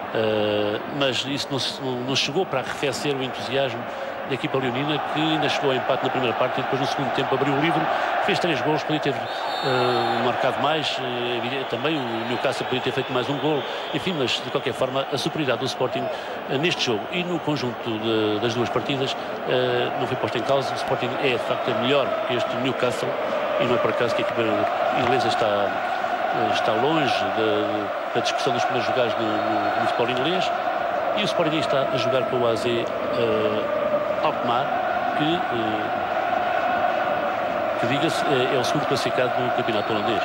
uh, mas isso não, não chegou para arrefecer o entusiasmo da equipa leonina, que ainda chegou ao empate na primeira parte e depois no segundo tempo abriu o livro, fez três golos, podia ter uh, marcado mais, uh, também o Newcastle podia ter feito mais um golo, enfim, mas de qualquer forma a superioridade do Sporting uh, neste jogo e no conjunto de, das duas partidas uh, não foi posta em causa. O Sporting é de facto melhor que este Newcastle e não é por acaso que a equipa inglesa está, uh, está longe da, da discussão dos primeiros lugares no, no, no futebol inglês, e o Sporting está a jogar com o A Z uh, Alkmaar, que, eh, que diga-se, é, é o segundo classificado no campeonato holandês.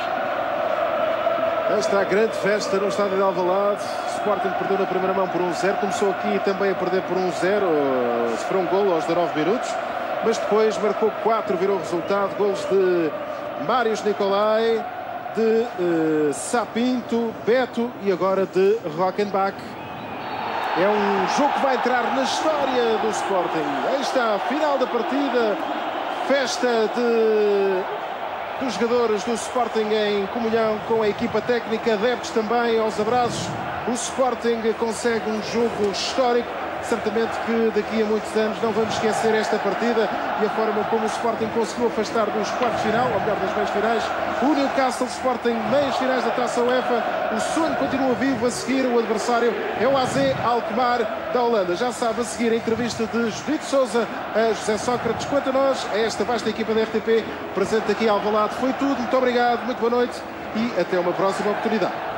Esta grande festa no estádio de Alvalade. O Sporting perdeu na primeira mão por um zero, começou aqui também a perder por um zero, sofreu um golo aos dezanove minutos, mas depois marcou quatro, virou o resultado, golos de Marius Nicolai, de eh, Sapinto, Beto e agora de Rockenbach. É um jogo que vai entrar na história do Sporting. Aí está a final da partida. Festa de, dos jogadores do Sporting em comunhão com a equipa técnica. Adeptos também aos abraços. O Sporting consegue um jogo histórico. Certamente que daqui a muitos anos não vamos esquecer esta partida e a forma como o Sporting conseguiu afastar dos quartos de final, ou melhor, das meias finais, o Newcastle. Sporting, meias finais da Taça UEFA. O sonho continua vivo. A seguir, o adversário é o A Z Alkmaar da Holanda. Já sabe, a seguir a entrevista de Judito Sousa a José Sócrates. Quanto a nós, a esta vasta equipa da R T P presente aqui em Alvalade, foi tudo. Muito obrigado, muito boa noite e até uma próxima oportunidade.